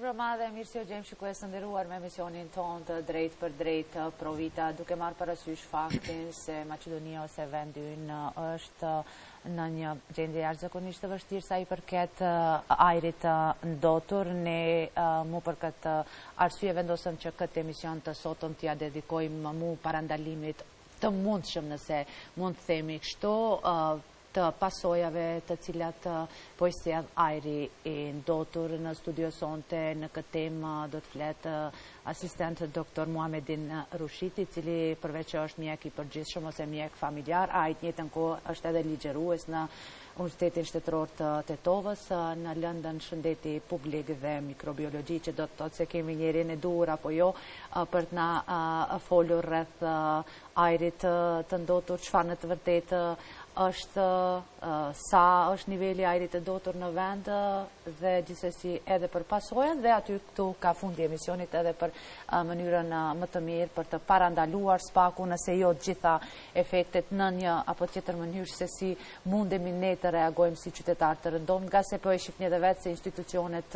mbrëmadhe, mirë se u gjejmë shikues të nderuar me emisionin tonë të drejt për drejt Provita, duke marrë parasysh faktin se Maqedonia ose vendi ynë është në një gjendje jashtëzakonisht të vështirë sa i përket ajrit ndotur. Ne mu për këtë arsye vendosëm që këtë emision të sotëm t'ia dedikojmë mu parandalimit të mundshëm, nëse mund të themi kështu, të pasojave të cilat po i sjell ajri i ndotur. Në studio sonte në këtë temë do të flet asistent doktor Muhamedin Rushiti, i cili përveç që është mjek i përgjithshëm ose mjek familjar, ai të njëjtën kohë është edhe ligjërues në Universitetin Shtetëror të Tetovës, në lëndën shëndeti publik dhe mikrobiologji, që do të thotë se kemi njërin e duhur apo jo për të na folur rreth ajrit të ndotur, çfarë në të vërtetë është, sa është niveli ajrit të ndotur në vend, dhe gjithsesi edhe për pasojat, dhe aty këtu ka fundi emisionit edhe për mënyrën më të mirë për të parandaluar spaku, nëse jo të gjitha efektet, në një apo tjetër mënyrë, se si mundemi ne të reagojmë si qytetarë të rëndomë, nga se po e shihni edhe vetë se institucionet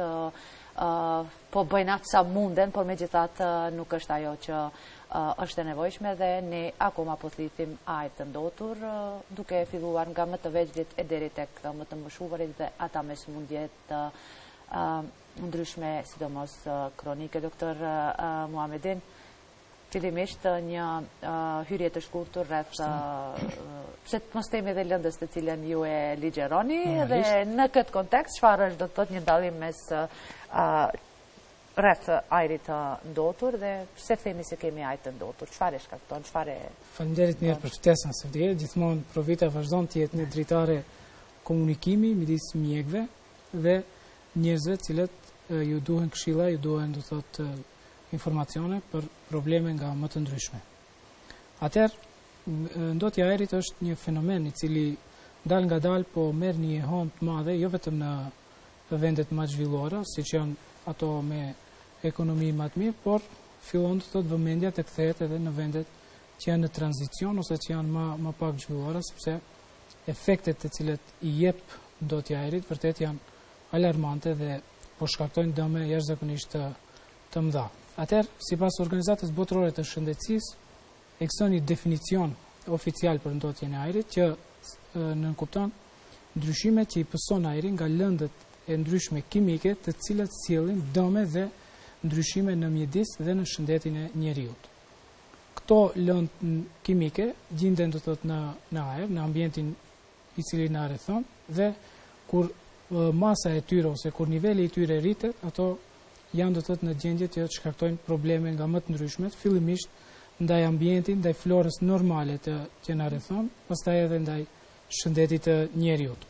po bëjnë atë sa munden, por megjithatë nuk është ajo që është e nevojshme, dhe ne akoma po thithim ajër të ndotur, duke filluar nga më të vegjëlit e deri tek më të moshuarit dhe ata me sëmundje të ndryshme, sidomos kronike. Doktor Muhamedin, fillimisht një hyrje të shkurtër rreth pse të mos themi edhe lëndës të cilën ju e ligjëroni, dhe në këtë kontekst çfarë është do të thotë një dallim mes rreth ajrit të ndotur dhe pse themi se kemi ajër të ndotur, çfarë e shkakton, çfarë? Faleminderit mirë për ftesën së dje. Gjithmonë Provita vazhdon të jetë një dritare komunikimi midis mjekëve dhe njerëzve të cilët ju duhen këshilla, ju duhen do të thotë informacione për probleme nga më të ndryshme. Atëherë, ndotja e ajrit është një fenomen i cili dal nga dal po merr një hom të madhe, jo vetëm në vendet më zhvilluara, siç janë ato me ekonomi më të mirë, por fillon të thotë vëmendja të kthehet edhe në vendet që janë në tranzicion ose që janë më pak zhvilluara, sepse efektet të cilët i jep ndotja e ajrit vërtet janë alarmante dhe po shkaktojnë dëme jashtëzakonisht të mëdha. Atëherë, sipas Organizatës Botërore të Shëndetësisë, ekziston një definicion oficial për ndotjen e ajrit që nënkupton ndryshimet që i pëson ajri nga lëndët e ndryshme kimike të cilat sjellin dëme dhe ndryshime në mjedis dhe në shëndetin e njeriut. Këto lëndë kimike gjenden do të thotë në ajër, në ambientin i cili na rrethon, dhe kur masa e tyre ose kur niveli i tyre rritet, ato janë do të thotë në gjendje që shkaktojnë probleme nga më të ndryshmet, fillimisht ndaj ambientit, ndaj florës normale që na rrethon, pastaj edhe ndaj shëndetit të njeriut.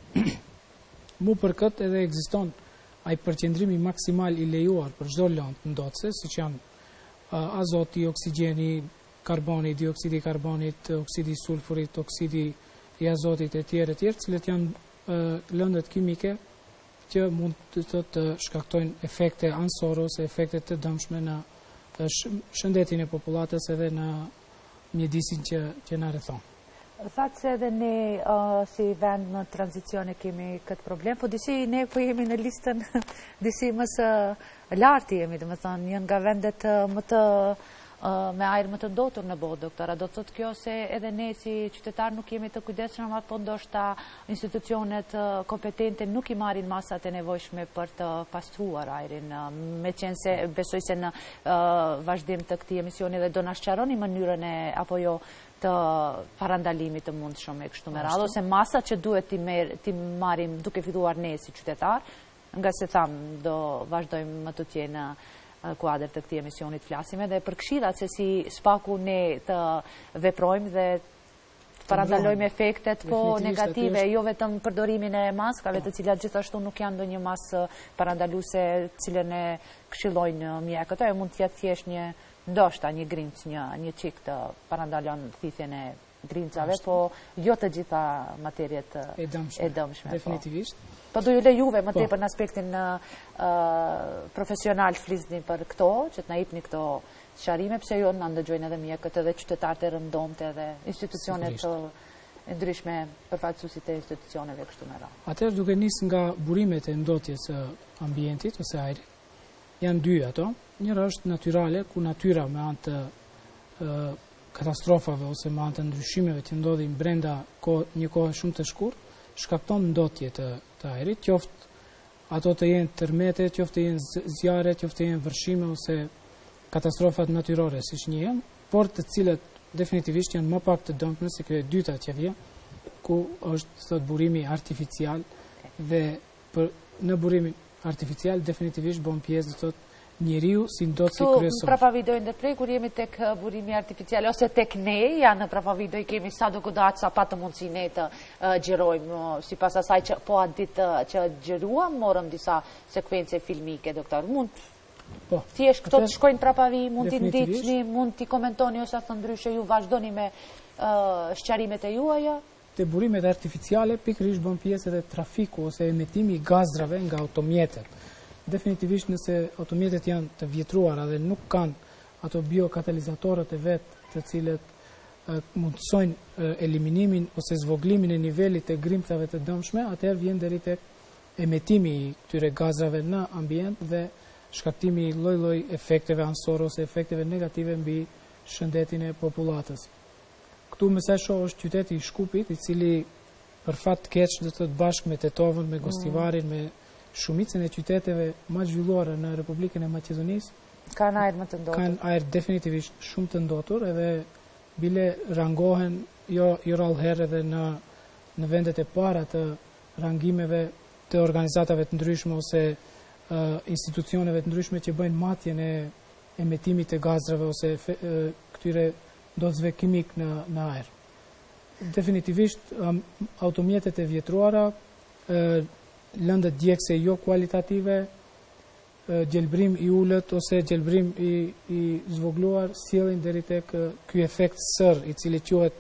Mu për këtë edhe ekziston ai përqendrimi maksimal i lejuar për çdo lëndë ndotëse, siç janë azoti, oksigjeni, karboni, dioksidi i karbonit, oksidi i sulfurit, oksidi i azotit e tjerë, cilët janë lëndët kimike që mund të shkaktojnë efekte anësore ose efekte të dëmshme në shëndetin e popullatës edhe në mjedisin që na rrethon. Thatë se edhe ne si vend në tranzicion e kemi këtë problem, po disi ne po jemi në listën disi më së larti jemi, dhe më thënë, njën nga vendet më të me ajër më të ndotur në botë, doktora. Do të thotë kjo se edhe ne si qytetar nuk jemi të kujdesshëm, apo ndoshta institucionet kompetente nuk i marrin masat e nevojshme për të pastruar ajrin, me qenë se besoj se në vazhdim të këtij emisioni dhe do na sqaroni mënyrën e apo jo të parandalimit të mundshëm e kështu me radhë, ose masat që duhet t'i marrim duke filluar ne si qytetar, nga se tham do vazhdojmë më të tje në kuadër të këtij emisionit flasim edhe për këshillat se si spaku ne të veprojmë dhe të parandalojmë efektet po negative, jo vetëm përdorimin e maskave, të cilat gjithashtu nuk janë ndonjë masë parandaluese cilën e këshillojnë mjekët. Ajo mund të jetë thjesht ndoshta një grinc, një çik të parandalon thithjen e grincave, po jo të gjitha materjet e dëmshme. Definitivisht. Po do ju lejuve më tepër në aspektin profesional flisni për këto, që të na jepni këto sqarime, pse jo na ndëgjojnë edhe mjekët, edhe qytetarët e rëndomtë, edhe institucionet e ndryshme, përfaqësuesit e institucioneve kështu me radhë. Atëherë, duke nisë nga burimet e ndotjes së ambientit ose ajrit, janë dy ato. Njëra është natyrale, ku natyra me anë të katastrofave ose me anë të ndryshimeve që ndodhin brenda një kohe shumë të shkurtë, shkakton ndotje të ajrit, qoftë ato të jenë tërmete, qoftë të jenë zjarre, qoftë të jenë vërshime ose katastrofat natyrore, siç njihen, por të cilët definitivisht janë më pak të dëmshme se kjo e dyta që vjen, ku është thot burimi artificial dhe në burimin artificial definitivisht bën pjesë thot njeriu si ndotësi kryesor. Këtu prapavidoj ndërprej, kur jemi tek burimi artificial, ose tek ne, janë në prapavidoj kemi sa do kudat, sa pa të mundësi ne të gjërojmë, si pas asaj që po atë ditë që gjëruam, morëm disa sekvence filmike, doktor. Mund thjesht këto të shkojnë prapavi, mund t'i ndiqni, mund t'i komentoni, ose thë ndryshe ju vazhdoni me shqarimet e juaja? Te burimet artificiale, pikërisht bën pjesë edhe trafiku ose emitimi i gazrave nga automjetet. Definitivisht nëse automjetet janë të vjetruara dhe nuk kanë ato biokatalizatorët e vetë të cilët mundësojnë eliminimin ose zvoglimin e nivelit të grimtave të dëmshme, atëherë vjen deri tek emitimi i këtyre gazrave në ambient dhe shkaktimi i lloj-lloj efekteve anësore ose efekteve negative mbi shëndetin e popullatës. Këtu më së shoh është qyteti i Shkupit, i cili për fat të keq do të thotë bashkë me Tetovën, me Gostivarin, me shumicën e qyteteve më zhvilluara në Republikën e Maqedonisë kanë ajër më të ndotur. Kanë ajër definitivisht shumë të ndotur, edhe bile rangohen jo rallëherë edhe në vendet e para të rangimeve të organizatave të ndryshme ose institucioneve të ndryshme që bëjnë matjen e emetimit të gazrave ose këtyre ndotësve kimik në ajër. Definitivisht automjetet e vjetruara, lëndët djegëse jo kualitative, gjelbrim i ullët ose gjelbrim i zvogluar sjellin deri tek ky efekt sër, i cili quhet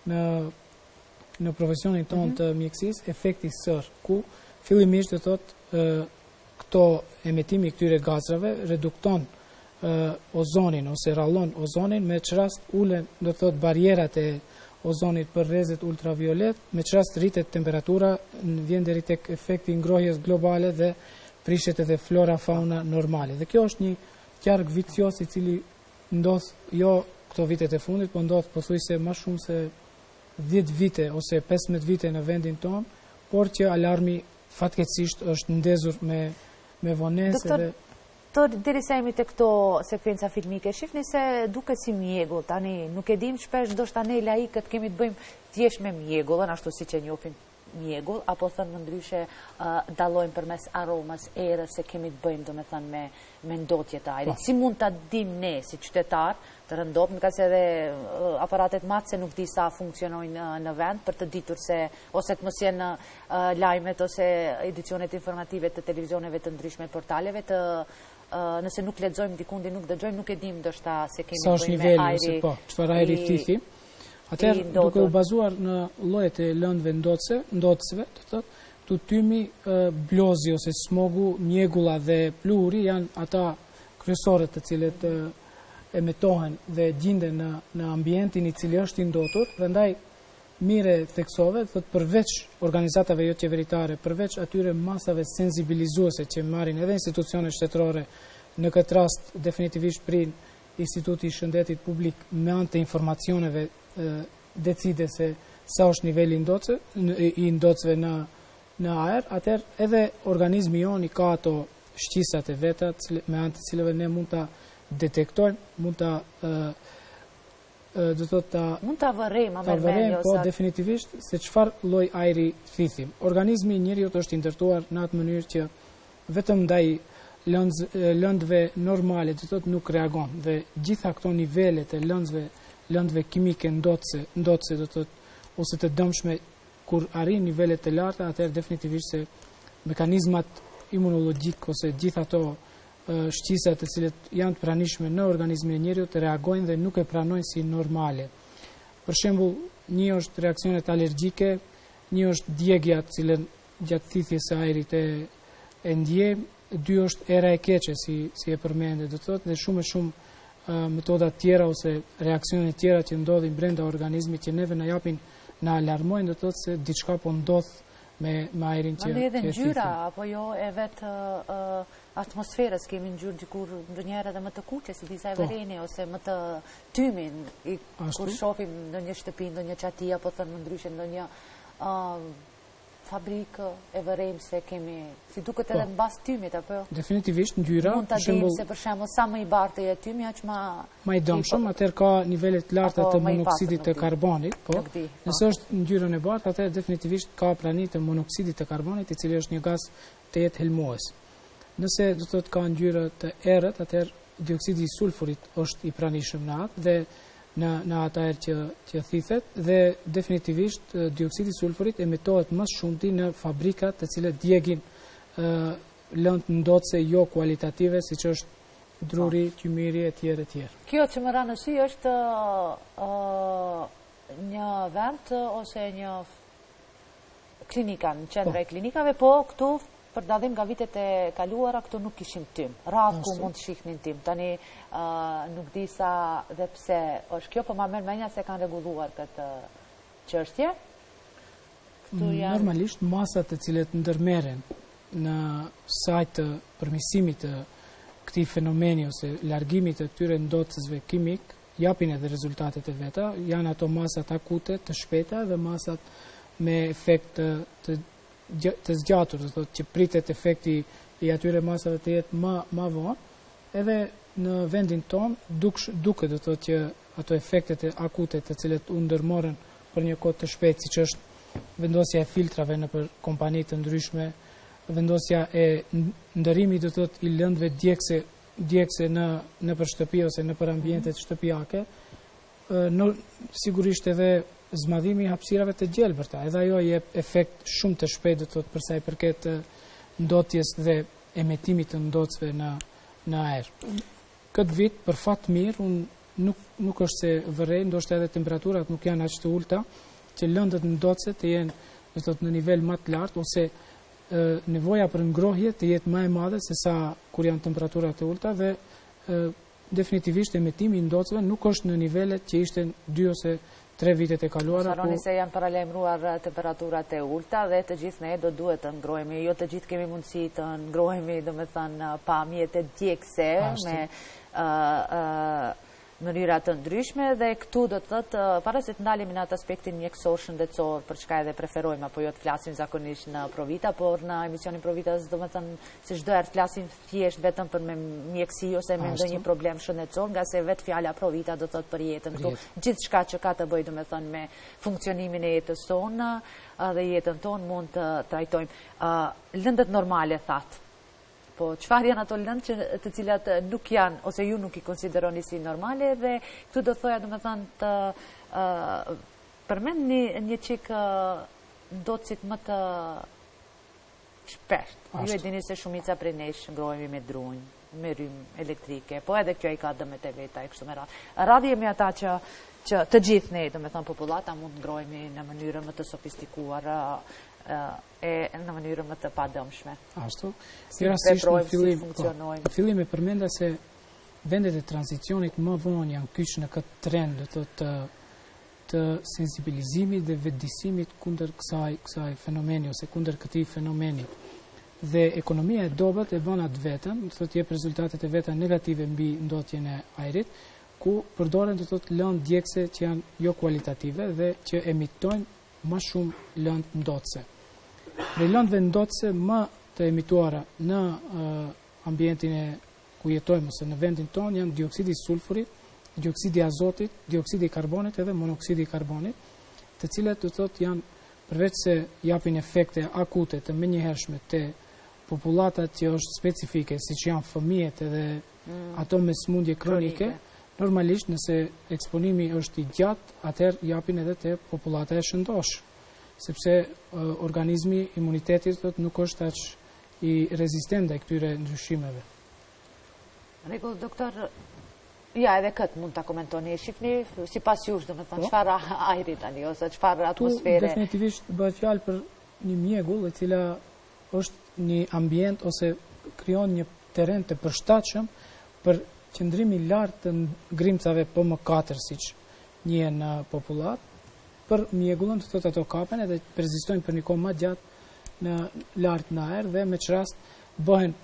në profesionin tonë të mjekësisë efekti sër, ku fillimisht do thotë këto emitimi këtyre gazrave redukton ozonin ose rallon ozonin, me që rast ulen do të thotë barierat e ozonit për rrezet ultraviolet, me që rast rritet temperatura, vjen deri tek efekti ngrohjes globale dhe prishet edhe flora fauna normale. Dhe kjo është një qark vicios i cili ndodh jo këto vitet e fundit, po ndodh pothuajse më shumë se 10 vite ose 15 vite në vendin tonë, por që alarmi fatkeqësisht është ndezur me vonesë dhe deri sa jemi të këto sekvenca filmike, shifni se duket si mjegull, tani nuk e dim shpesh, do shta ne laikët kemi të bëjmë thjesht me mjegullën, ashtu si që njohim mjegull, apo thënë më ndryshe dalojmë përmes aromas, erës, se kemi të bëjmë, do me thënë, me ndotje të ajrit. Si mund të dim ne, si qytetar, të rëndopë, në ka se edhe aparatet matë se nuk di sa funksionojnë në vend, për të ditur se, ose të mësjen në lajmet, ose edicionet informative të televizioneve të ndryshme portaleve, nëse nuk lexojmë dikundi, nuk dëgjojmë, nuk e dim ndoshta se kemi bëjmë me ajri. Po, çfarë ajri fithi. Atëherë, duke u bazuar në llojet e lëndëve ndotësve, do thotë, tutymi, blozi ose smogu, mjegulla dhe pluri janë ata kryesorët të cilët emetohen dhe gjenden në ambientin i cili është i ndotur. Prandaj mire theksove, thotë, përveç organizatave jo qeveritare, përveç atyre masave sensibilizuese që marrin edhe institucione shtetërore, në këtë rast definitivisht prin Instituti i Shëndetit Publik me anë të informacioneve decide se sa është niveli i ndotësve në ajër, atëherë edhe organizmi jonë i ka ato shqisat e veta me anë të cilëve ne mund ta detektojmë, mund ta mund ta vërejmë, po definitivisht se çfarë lloj ajri thithim. Organizmi i njeriut është i ndërtuar në atë mënyrë që vetëm ndaj lëndëve normale, do thotë, nuk reagon, dhe gjitha këto nivelet e lëndëve kimike ndotëse, do thotë, ose të dëmshme, kur arrin nivelet të larta, atëherë definitivisht se mekanizmat imunologjik ose gjitha ato shqisat të cilët janë të pranishme në organizmin e njeriut reagojnë dhe nuk e pranojnë si normale. Për shembull, një është reaksionet alergjike, një është djegja të cilën gjatë thithjes së ajrit e ndjejmë, dy është era e keqe si e përmendet, do thotë, dhe shumë metoda tjera ose reaksione tjera që ndodhin brenda organizmit që neve na japin, na alarmojnë, do thotë se diçka po ndodh me ajrin që edhe ngjyra apo jo e vetë atmosferës, kemi ngjyrë dikur ndonjëherë edhe më të kuqe, si disa e vereni, ose më të tymin, kur shohim ndonjë shtëpi, ndonjë çati, apo thënë më ndryshe ndonjë fabrikë e vërejmë kemi, si duket edhe në bas tymit, apo? Definitivist, ngjyra, mund të dim se për shembull sa më i bartë e tymi, aq më i dëmshëm, atëherë ka nivelet larta të monoksidit të karbonit, po. Nëse është ngjyrën e bardhë, atëherë definitivisht ka prani të monoksidit të karbonit, i cili është një gaz të jetë helmues. Nëse do të thotë ka ngjyrë të errët, atëherë dioksidi i sulfurit është i pranishëm në atë dhe në atëherë që thithet, dhe definitivisht dioksidi i sulfurit emitohet më shumëti në fabrikat të cilët djegin lëndë ndotëse jo kualitative, siç është druri, qymiri e tjerë e tjerë. Kjo që më ra në sy është një vend ose një klinika, në qendra e klinikave, po këtu për dallim nga vitet e kaluara, këtu nuk kishim tym. Rrallë ku mund të shihnin tym. Tani nuk di sa dhe pse është kjo, po ma merr mendja se kanë rregulluar këtë çështje. Normalisht masat të cilet ndërmerren në sajt të përmirësimit të këtij fenomeni ose largimit të këtyre ndotësve kimik japin edhe rezultatet e veta. Janë ato masat akute të shpejta dhe masat me efekt të zgjatur, do të thotë që pritet efekti i atyre masave të jetë më vonë, edhe në vendin tonë duket do të thotë që ato efektet akute të cilet u ndërmorën për një kohë të shpejtë, siç është vendosja e filtrave nëpër kompani të ndryshme, vendosja e ndërimit do të thotë i lëndëve djegëse nëpër shtëpi ose nëpër ambientet shtëpiake, sigurisht edhe zmadhimi i hapësirave të gjelbërta, edhe ajo jep efekt shumë të shpejtë do të thotë për sa i përket ndotjes dhe emetimit të ndotësve në ajër. Këtë vit, për fat mirë, nuk është se vërej, ndoshta edhe temperaturat nuk janë aq të ulta, që lëndët ndotëse të jenë do të thotë në nivel më të lartë, ose nevoja për ngrohje të jetë më e madhe se sa kur janë temperaturat të ulta, dhe definitivisht emetimi i ndotësve nuk është në nivelet që ishte 2 ose 3 vitet e kaluara. Saroni se janë paralajmëruar temperaturat e ulta dhe të gjithë ne do duhet të ngrohemi. Jo të gjithë kemi mundësi të ngrohemi, domethënë pa mjete djegëse me mënyra të ndryshme, dhe këtu do të thotë para se të ndalemi në atë aspektin mjekësor shëndetësor, për çka edhe preferojmë apo jo të flasim zakonisht në Provita, por në emisionin Provitas domethënë se çdo herë të flasim thjesht vetëm për mjekësi ose me ndonjë problem shëndetësor, nga se vetë fjala Provita do të thotë për jetën këtu, gjithçka që ka të bëjë domethënë me funksionimin e jetës tonë dhe jetën tonë mund të trajtojmë. Lëndët normale thatë. Po, çfarë janë ato lëndë të cilat nuk janë, ose ju nuk i konsideroni si normale, dhe këtu do thoja domethënë të përmendni një çik ndotësit më të shpesht. Ju e dini se shumica prej nesh ngrohemi me drunj, me rrymë elektrike, po edhe kjo i ka dëmet e veta e kështu me radhë. Radhë jemi ata që të gjithë ne, domethënë popullata, mund ngrohemi në mënyrë më të sofistikuar e në mënyrë më të padëmshme. Ashtu. Në fillim e përmenda se vendet e tranzicionit më vonë janë kyç në këtë trend të sensibilizimit dhe vetëdijsimit kundër kësaj fenomeni ose kundër këtij fenomeni. Dhe ekonomia e dobët e bën atë vetëm, do të thotë jep rezultatet e veta negative mbi ndotjen e ajrit, ku përdoren do të thotë lëndë djegëse që janë jo kualitative dhe që emitojnë më shumë lëndë ndotëse. Prej lëndëve ndotëse më të emituara në ambientin e ku jetojmë ose në vendin tonë janë dioksidi i sulfurit, dioksidi i azotit, dioksidi i karbonit edhe monoksidi i karbonit, të cilat do të thotë janë përveç se japin efekte akute të menjëhershme te populatat që është specifike, siç janë fëmijët edhe ato me sëmundje kronike, normalisht nëse eksponimi është i gjatë, atëherë japin edhe te populata e shëndosh, sepse organizmi, imunitetit nuk është aq i rezistent ndaj këtyre ndryshimeve. Rregull, doktor, ja edhe këtë mund ta komentoni, shifni sipas jush, domethënë çfarë ajri tani ose çfarë atmosfere. Definitivisht bëhet fjalë për një mjegull e cila është një ambient ose krijon një terren të përshtatshëm për qëndrimin lart të ngrimcave PM4, siç njihen në popullat. Për mjegullën të thotë ato kapen edhe persistojnë për një kohë më gjatë në lart në ajër dhe me çrast bëhen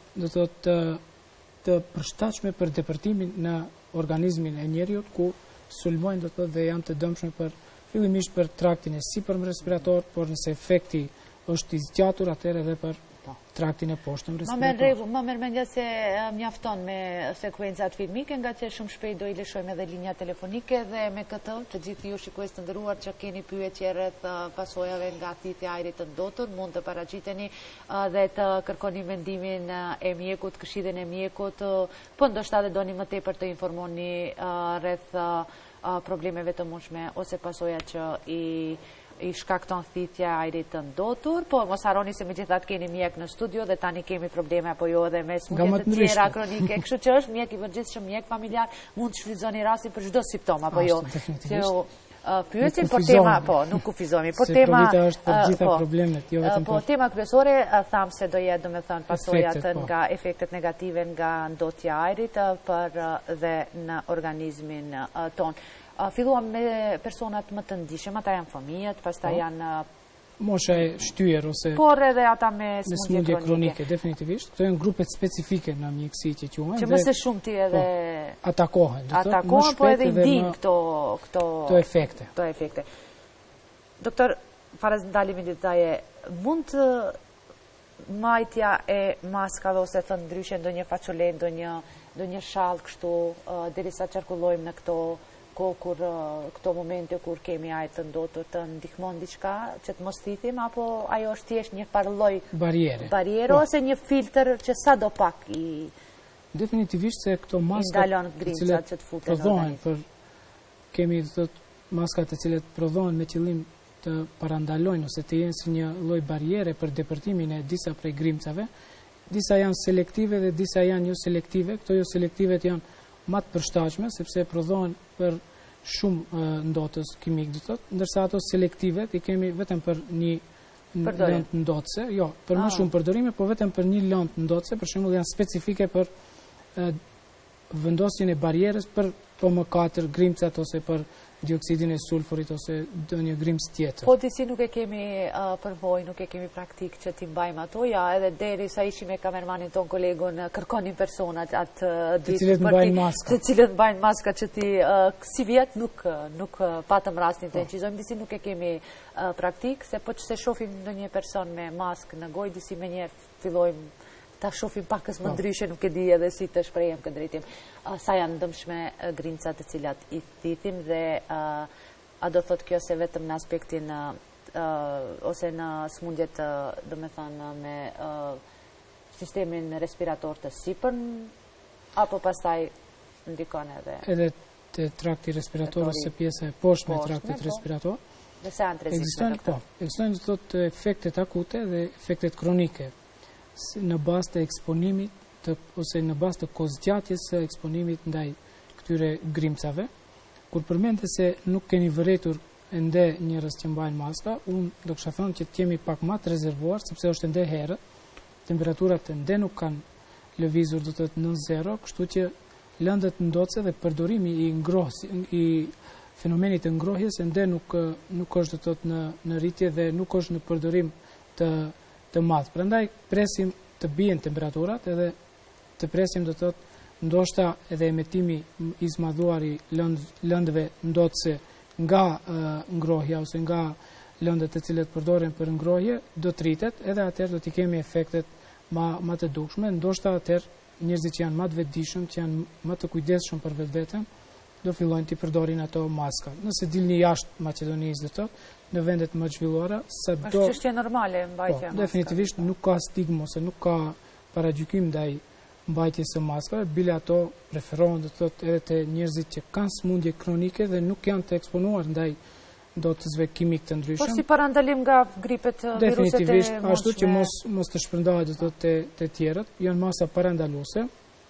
të përshtatshme për depërtimin në organizmin e njeriut, ku sulmojnë dhe janë të dëmshme fillimisht për traktin e sipërm respirator, por nëse efekti është i zgjatur, atëherë edhe për traktin e poshtëm respirator. Më merr mendja se mjafton me sekuencat filmike, nga që shumë shpejt do i lëshojmë edhe linja telefonike, dhe me këtë të gjithë ju shikues të nderuar që keni pyetje rreth pasojave nga thithja e ajrit të ndotur, mund të paraqiteni dhe të kërkoni mendimin e mjekut, këshillën e mjekut, po ndoshta edhe doni më tepër të informoni rreth problemeve të mundshme ose pasojat që i shkakton thithja e ajrit të ndotur, po mos harroni se megjithatë keni mjek në studio dhe tani kemi probleme apo jo edhe me smundje të tjera kronike, kështu që është mjek i përgjithshëm, mjek familjar, mund të shfrytëzoni rastin për çdo simptom apo jo. Pyetin, por tema, nuk kufizohemi, por tema është për gjitha problemet, jo vetëm po tema kryesore tham se do jetë domethënë pasojat nga efektet negative nga ndotja e ajrit dhe në organizmin ton. Filluam me personat më të ndishëm, ata janë fëmijët, pastaj janë mosha e shtyer ose por edhe ata me smundje kronike, definitivisht. Këto janë grupet specifike në mjekësi që quhen. Që më së shumti edhe atakohen, po edhe i ndijnë këto efekte. Doktor, para se ndalemi në detaje, mund të majtja e maskave ose thënë ndryshe ndonjë façole, ndonjë shall kështu derisa qarkullojmë në këto momente kur kemi ajër të ndotur, të ndihmon diçka që të mos thithim, apo ajo është thjesht një farlloj barriere ose një filtr që sadopak i definitivisht se këto maska të cilat prodhohen kemi maskat të cilat prodhohen me qëllim të parandalojnë ose të jenë si një lloj barriere për depërtimin e disa prej grimcave. Disa janë selektive dhe disa janë jo selektive. Këto jo selektivet janë më të përshtatshme sepse prodhohen për shumë ndotës kimik, ndërsa ato selektivet i kemi vetëm për një lëndë ndotëse, jo, për më shumë përdorime, po vetëm për një lëndë ndotëse, për shembull janë specifike për vendosjen e barierës për PM4 grimcat ose për dioksidin e sulfurit ose ndonjë grimc tjetër. Po disi nuk e kemi përvojë, nuk e kemi praktik që ti mbajmë ato, ja edhe derisa ishim me kamermanin ton kolegun kërkonin personat atë ditë të cilët mbajnë maska që ti si vjet nuk patëm rastin të incizojmë, disi nuk e kemi praktik, se po që se shohim ndonjë person me maskë në gojë, disi menjëherë fillojmë ta shohim pakës më ndryshe, nuk e di edhe si të shprehem këtë drejtim. Sa janë dëmshme grimcat të cilat i thithim dhe a do thot kjo se vetëm në aspektin ose në smundjet domethënë me sistemin respirator të sipërm apo pastaj ndikon edhe te trakti respirator ose pjesa e poshtme e traktit respirator. Dhe sa janë të rrezikshme? Ekzistojnë efektet akute dhe efektet kronike në bazë të eksponimit ose në bazë të kozgjatjes së eksponimit ndaj këtyre grimcave. Kur përmendte se nuk keni vëretur ende njerëz që mbajnë maska, unë do kisha thënë që të jemi pak më të rezervuar sepse është ende herët, temperaturat ende nuk kanë lëvizur do të thotë në zero, kështu që lëndët ndotëse dhe përdorimi i fenomenit të ngrohjes ende nuk është do të thotë në rritje dhe nuk është në përdorim të madh. Prandaj presim të bien temperaturat edhe të presim do të thotë ndoshta edhe emetimi i zmadhuar i lëndëve ndotëse nga ngrohja ose nga lëndët të cilët përdoren për ngrohje do të rritet, edhe atëherë do t'i kemi efektet më të dukshme. Ndoshta atëherë njerëzit që janë më të vetëdijshëm, që janë më të kujdesshëm për vetveten, do fillojnë të përdorin ato maska. Nëse dilni jashtë Maqedonisë do të thotë, në vendet më zhvilluara, është çështje normale mbajtja. Definitivisht nuk ka stigmë ose nuk ka paragjykim ndaj mbajtjes së maskave, bile ato preferohen do të thotë edhe te njerëzit që kanë smundje kronike dhe nuk janë të eksponuar ndaj ndotësve kimik të ndryshëm. Por si parandalim nga gripet, viruset e mundshme. Definitivisht, ashtu që mos të shpërndahet do të thotë te tjerët, janë masa parandaluese.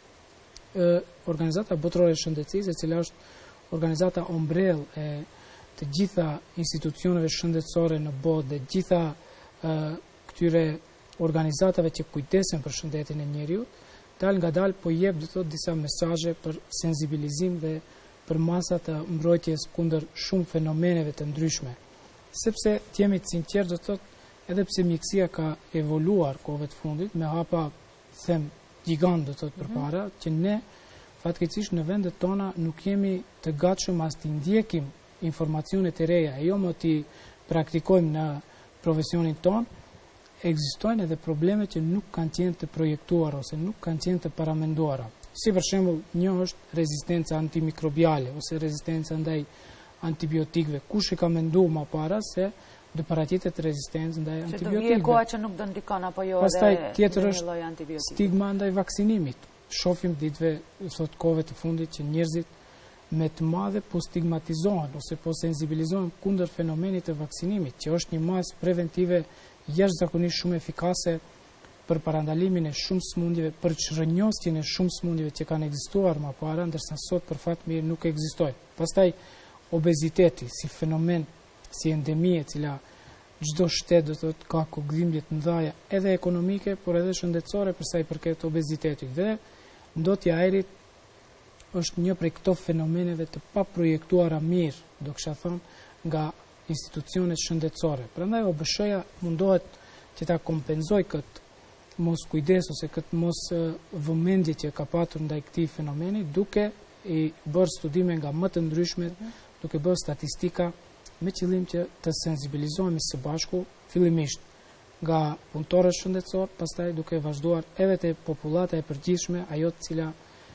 Organizata Botërore e Shëndetësisë, e cila është organizata ombrell e të gjitha institucioneve shëndetësore në botë dhe gjitha këtyre organizatave që kujdesen për shëndetin e njeriut, dal nga dal po jep do të thotë disa mesazhe për sensibilizim dhe për masa të mbrojtjes kundër shumë fenomeneve të ndryshme. Sepse të jemi të sinqertë do të thotë edhe pse mjekësia ka evoluar kohëve të fundit me hapa them gigant do të përpara, që ne fatkeqësisht në vendet tona nuk jemi të gatshëm as të ndjekim informacionet e reja, jo më t'i praktikojmë në profesionin ton, ekzistojnë edhe probleme që nuk kanë qenë të projektuar ose nuk kanë qenë të paramenduara. Si për shembull, një është rezistenca antimikrobiale ose rezistenca ndaj antibiotikëve. Kush e ka menduar më para se do paraqitet rezistencë ndaj antibiotikëve? Që do vijë koha që nuk do ndikon apo jo. Pastaj tjetër është stigma ndaj vaksinimit. Shohim ditëve, thot kohëve të fundit që njerëzit me të madhe po stigmatizohen ose po sensibilizohen kundër fenomenit të vaksinimit, që është një masë preventive jashtëzakonisht shumë efikase për parandalimin e shumë sëmundjeve, për çrënjosjen e shumë sëmundjeve që kanë ekzistuar më parë, ndërsa sot për fat mirë nuk ekzistojnë. Pastaj obeziteti si fenomen, si endemi e cila çdo shtet do të thotë ka kogdhimbje të mëdha edhe ekonomike, por edhe shëndetësore për sa i përket obezitetit. Dhe ndotja e ajrit është një prej këto fenomeneve të paprojektuara mirë, do kisha thënë, nga institucionet shëndetësore. Prandaj OBSH-ja mundohet që ta kompenzojë këtë mos kujdes ose këtë mos vëmendje që ka patur ndaj këtij fenomeni, duke i bërë studime nga më të ndryshmet, duke bërë statistika me qëllim që të sensibilizohemi së bashku, fillimisht nga punëtorët shëndetësor, pastaj duke vazhduar edhe te popullata e përgjithshme, ajo të cila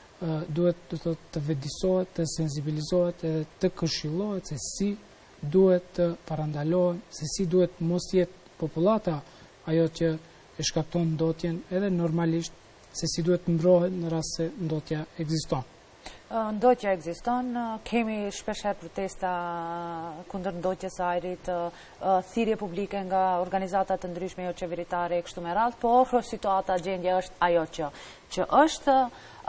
duhet të vedisohet, të sensibilizohet edhe të këshillohet se si duhet të parandalohen, se si duhet mos jetë popullata ajo që e shkakton ndotjen, edhe normalisht se si duhet të mbrohet në rast se ndotja ekziston. Ndotja ekziston, kemi shpeshherë protesta kundër ndotjes së ajrit, thirrje publike nga organizata të ndryshme jo qeveritare kështu me radhë, por situata gjendja është ajo që është.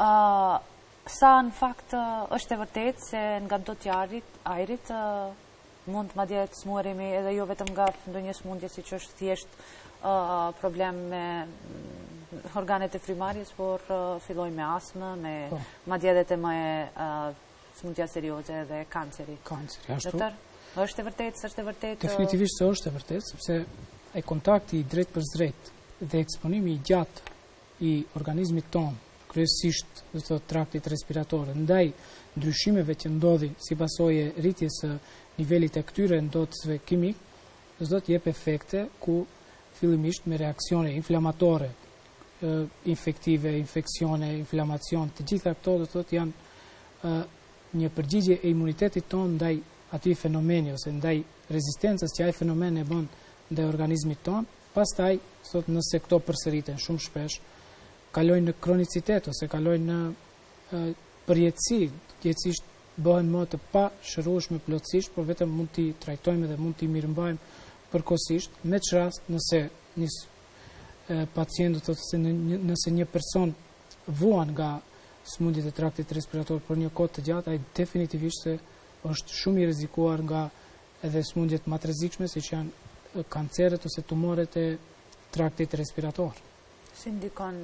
Sa në fakt është e vërtet se nga ndotja e ajrit mund madje të smuaremi edhe jo vetëm nga ndonjë sëmundje siç është thjesht problem me organet e frymarrjes, por filloj me astmë, me madje edhe te më sëmundja serioze dhe kanceri. Kanceri, ashtu. Është e vërtet, s'është e vërtet? Definitivisht se është e vërtet, sepse ai kontakti i drejt për drejt dhe eksponimi i gjatë i organizmit ton, kryesisht do të thotë traktit respirator, ndaj ndryshimeve që ndodhin si pasojë rritjes së nivelit të këtyre ndotësve kimik, do të jep efekte ku fillimisht me reaksione inflamatore, infektive, infeksione, inflamacion, të gjitha këto do të thotë janë një përgjigje e imunitetit ton ndaj atij fenomeni ose ndaj rezistencës që ai fenomen e bën ndaj organizmit ton. Pastaj, thotë, nëse këto përsëriten shumë shpesh, kalojnë në kronicitet ose kalojnë në përjetësi, jetësisht bëhen më të pa shërueshme plotësisht, por vetëm mund t'i trajtojmë dhe mund t'i mirëmbajmë përkohësisht, me që rast nëse një pacient, do të thotë se nëse një person vuan nga sëmundjet e traktit respirator për një kohë të gjatë, ai definitivisht se është shumë i rrezikuar nga edhe sëmundjet më të rrezikshme, siç janë kanceret ose tumoret e traktit respirator. Si ndikon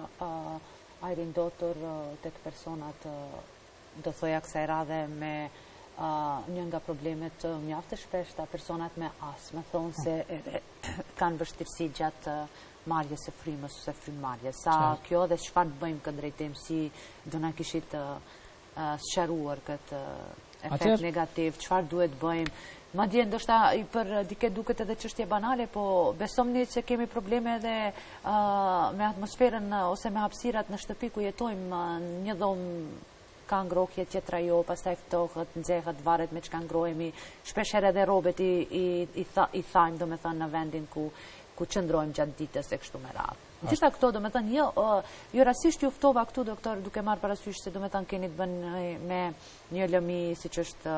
ajri ndotur tek personat, do thoja kësaj radhe me një nga problemet mjaft të shpeshta, personat me astmë, thonë se kanë vështirësi gjatë marrjes së frymës ose frymëmarrjes. Sa kjo dhe çfarë bëjmë këtë drejtim, si do na kishit sqaruar këtë efekt negativ, çfarë duhet bëjmë? Madje ndoshta për dike duket edhe çështje banale, po besomni se kemi probleme edhe me atmosferën ose me hapësirat në shtëpi ku jetojmë. Një dhomë ka ngrohje, tjetra jo, pastaj ftohet, nxehet, varet me çka ngrohemi. Shpeshherë edhe rrobat i thajmë, domethënë në vendin ku qëndrojmë gjatë ditës e kështu me radhë. Gjitha këto, domethënë, jo rastisht ju ftova këtu, doktor, duke marrë parasysh se domethënë keni të bënë me një lëmi siç është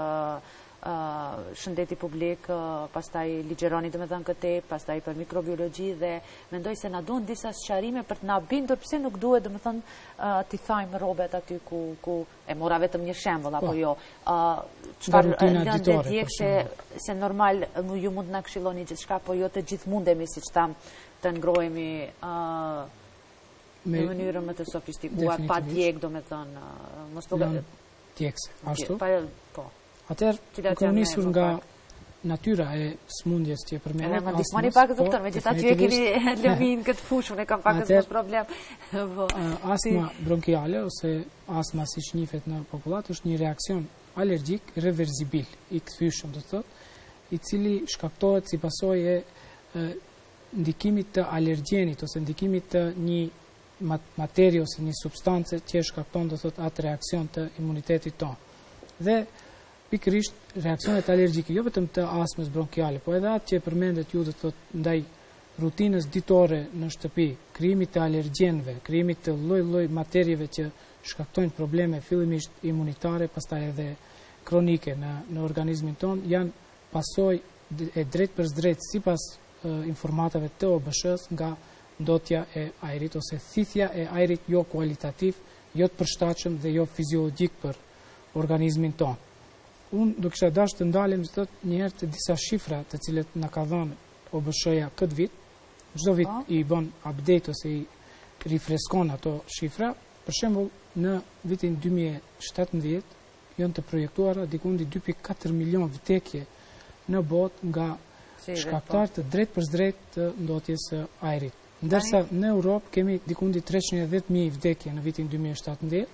shëndeti publik, pastaj ligjeroni domethënë këtë, pastaj për mikrobiologji, dhe mendoj se na duhen disa sqarime për të na bindur pse nuk duhet domethënë t'i thajmë rrobat aty ku e mora vetëm një shembull apo jo. Çfarë lëndë djeg se normal ju mund na këshilloni gjithçka, po jo të gjithë mundemi siç tham të ngrohemi në mënyrë më të sofistikuar, pa djeg domethënë, mos po djegse, ashtu. Po. Atëherë, duke nisur nga natyra e smundjes që e përmendet. Më ndihmoni pak doktor, megjithatë që e keni lëvinë këtë fushë, unë kam pak më problem. Astma bronkiale ose astma siç njihet në popullat është një reakcion alergjik reversibil i kthyeshëm, do të thotë, i cili shkaktohet si pasojë e ndikimit të alergjenit ose ndikimit të një materie ose një substance që shkakton, do thotë, atë reakcion të imunitetit tonë. Dhe pikërisht reaksionet alergjike jo vetëm të astmës bronkiale, po edhe atë që përmendet ju, do thotë, ndaj rutinës ditore në shtëpi, krijimit të alergjenëve, krijimit të lloj-lloj materieve që shkaktojnë probleme fillimisht imunitare, pastaj edhe kronike në organizmin tonë, janë pasojë e drejt për drejt sipas informatave të OBSH-s nga ndotja e ajrit ose thithja e ajrit jo kualitativ, jo të përshtatshëm dhe jo fiziologjik për organizmin tonë. Unë do kisha dashur të ndalim njëherë të disa shifra të cilët na ka dhënë OBSH-ja këtë vit. Çdo vit i bën update ose i rifreskon ato shifra. Për shembull, në vitin 2017 janë të projektuara diku mbi 2.4 milion vdekje në botë nga shkaktar të drejt për drejt të ndotjes së ajrit. Ndërsa në Europë kemi diku mbi 310.000 vdekje në vitin 2017,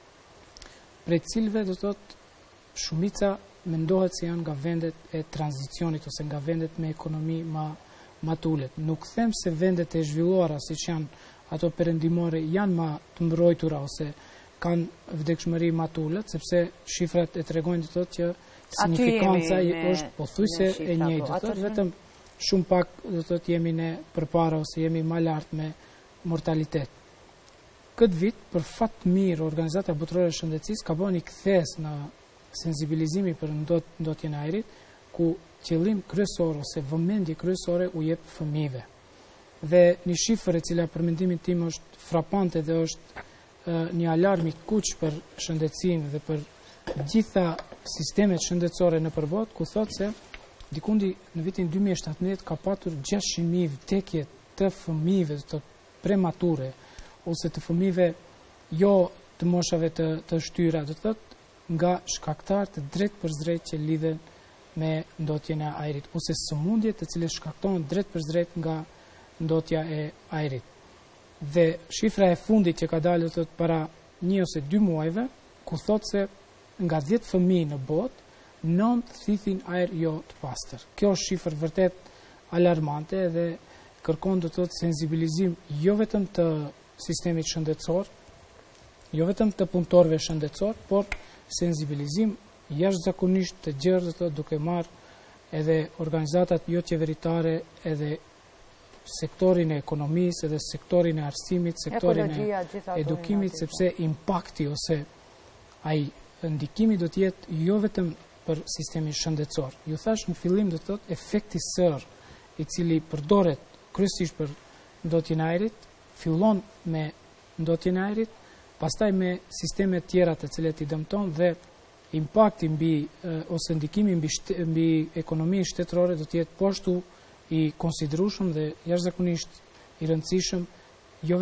prej cilëve do të thotë shumica mendohet se janë nga vendet e tranzicionit ose nga vendet me ekonomi ma të ulët. Nuk them se vendet e zhvilluara, siç janë ato perëndimore, janë ma të mbrojtura ose kanë vdekshmëri ma të ulët, sepse shifrat e tregojnë, do të thotë, që signifikanca është pothuajse e njëjtë, do të thotë, vetëm shumë pak, do të thotë, jemi ne përpara ose jemi më lart me mortalitet. Këtë vit, për fat të mirë, Organizata Botërore e Shëndetësisë ka bërë një kthes në sensibilizimi për ndotjen e ajrit, ku qëllim kryesor ose vëmendje kryesore u jep fëmijëve. Dhe një shifër e cila për mendimin tim është frapante dhe është një alarm i kuq për shëndetësinë dhe për gjitha sistemet shëndetësore në botë, ku thotë se dikundi në vitin 2017 ka patur 600.000 vdekje të fëmijëve të premature ose të fëmijëve jo të moshave të shtyra, do të thotë, nga shkaktar të drejt për drejt që lidhen me ndotjen e ajrit ose sëmundje të cilat shkaktohen drejt për drejt nga ndotja e ajrit. Dhe shifra e fundit që ka dalë, do të thotë, para 1 ose 2 muajve, ku thotë se nga 10 fëmijë në botë, 9 thithin ajër jo të pastër. Kjo është shifër vërtet alarmante dhe kërkon, do të thotë, sensibilizim jo vetëm të sistemit shëndetësor, jo vetëm të punëtorëve shëndetësor, por sensibilizim jashtëzakonisht të gjerë, do të thotë, duke marrë edhe organizatat jo qeveritare, edhe sektorin e ekonomisë, edhe sektorin e arsimit, sektorin e edukimit, sepse impakti ose ai ndikimi do të jetë jo vetëm për sistemin shëndetësor. Ju thash në fillim, do të thotë, efekti SIR, i cili përdoret kryesisht për ndotjen e ajrit, fillon me ndotjen e ajrit, pastaj me sisteme tjera të cilet i dëmton dhe impakti ose ndikimi mbi ekonominë shtetërore do të jetë po ashtu i konsiderueshëm dhe jashtëzakonisht i rëndësishëm jo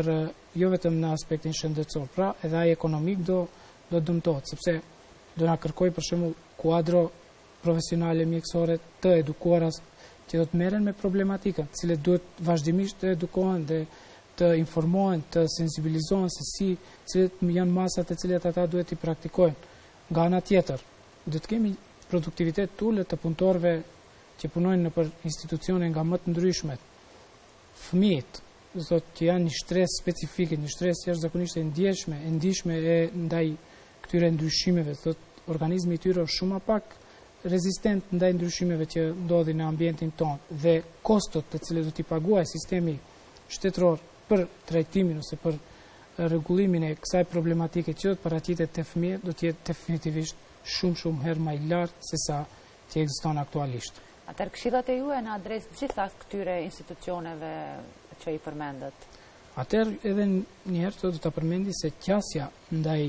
vetëm në aspektin shëndetësor, pra edhe ai ekonomik do dëmtohet, sepse do na kërkoj për shembull kuadro profesionale mjekësore të edukuara që do të merren me problematikën, të cilët duhet vazhdimisht të edukohen dhe të informohen, të sensibilizohen se cilat janë masat e cilat ata duhet i praktikojnë. Nga ana tjetër, do të kemi produktivitet të ulët të punëtorëve që punojnë në për institucione nga më të ndryshmet. Fëmijët, do të thotë, që janë një stres specifik, një stres jashtëzakonisht e ndjeshme ndaj këtyre ndryshimeve, thotë, organizmi i tyre është shumë pak rezistent ndaj ndryshimeve që ndodhin në ambientin tonë dhe kostot të cilët do t'i paguajë sistemi shtetëror për trajtimin ose për rregullimin e kësaj problematike që do të paraqitet te fëmijët do të jetë definitivisht shumë herë më i lartë se sa që ekziston aktualisht. Atëherë këshillat e juaja në adresë gjitha këtyre institucioneve që i përmendët. Atëherë edhe një herë do ta përmendi se qasja ndaj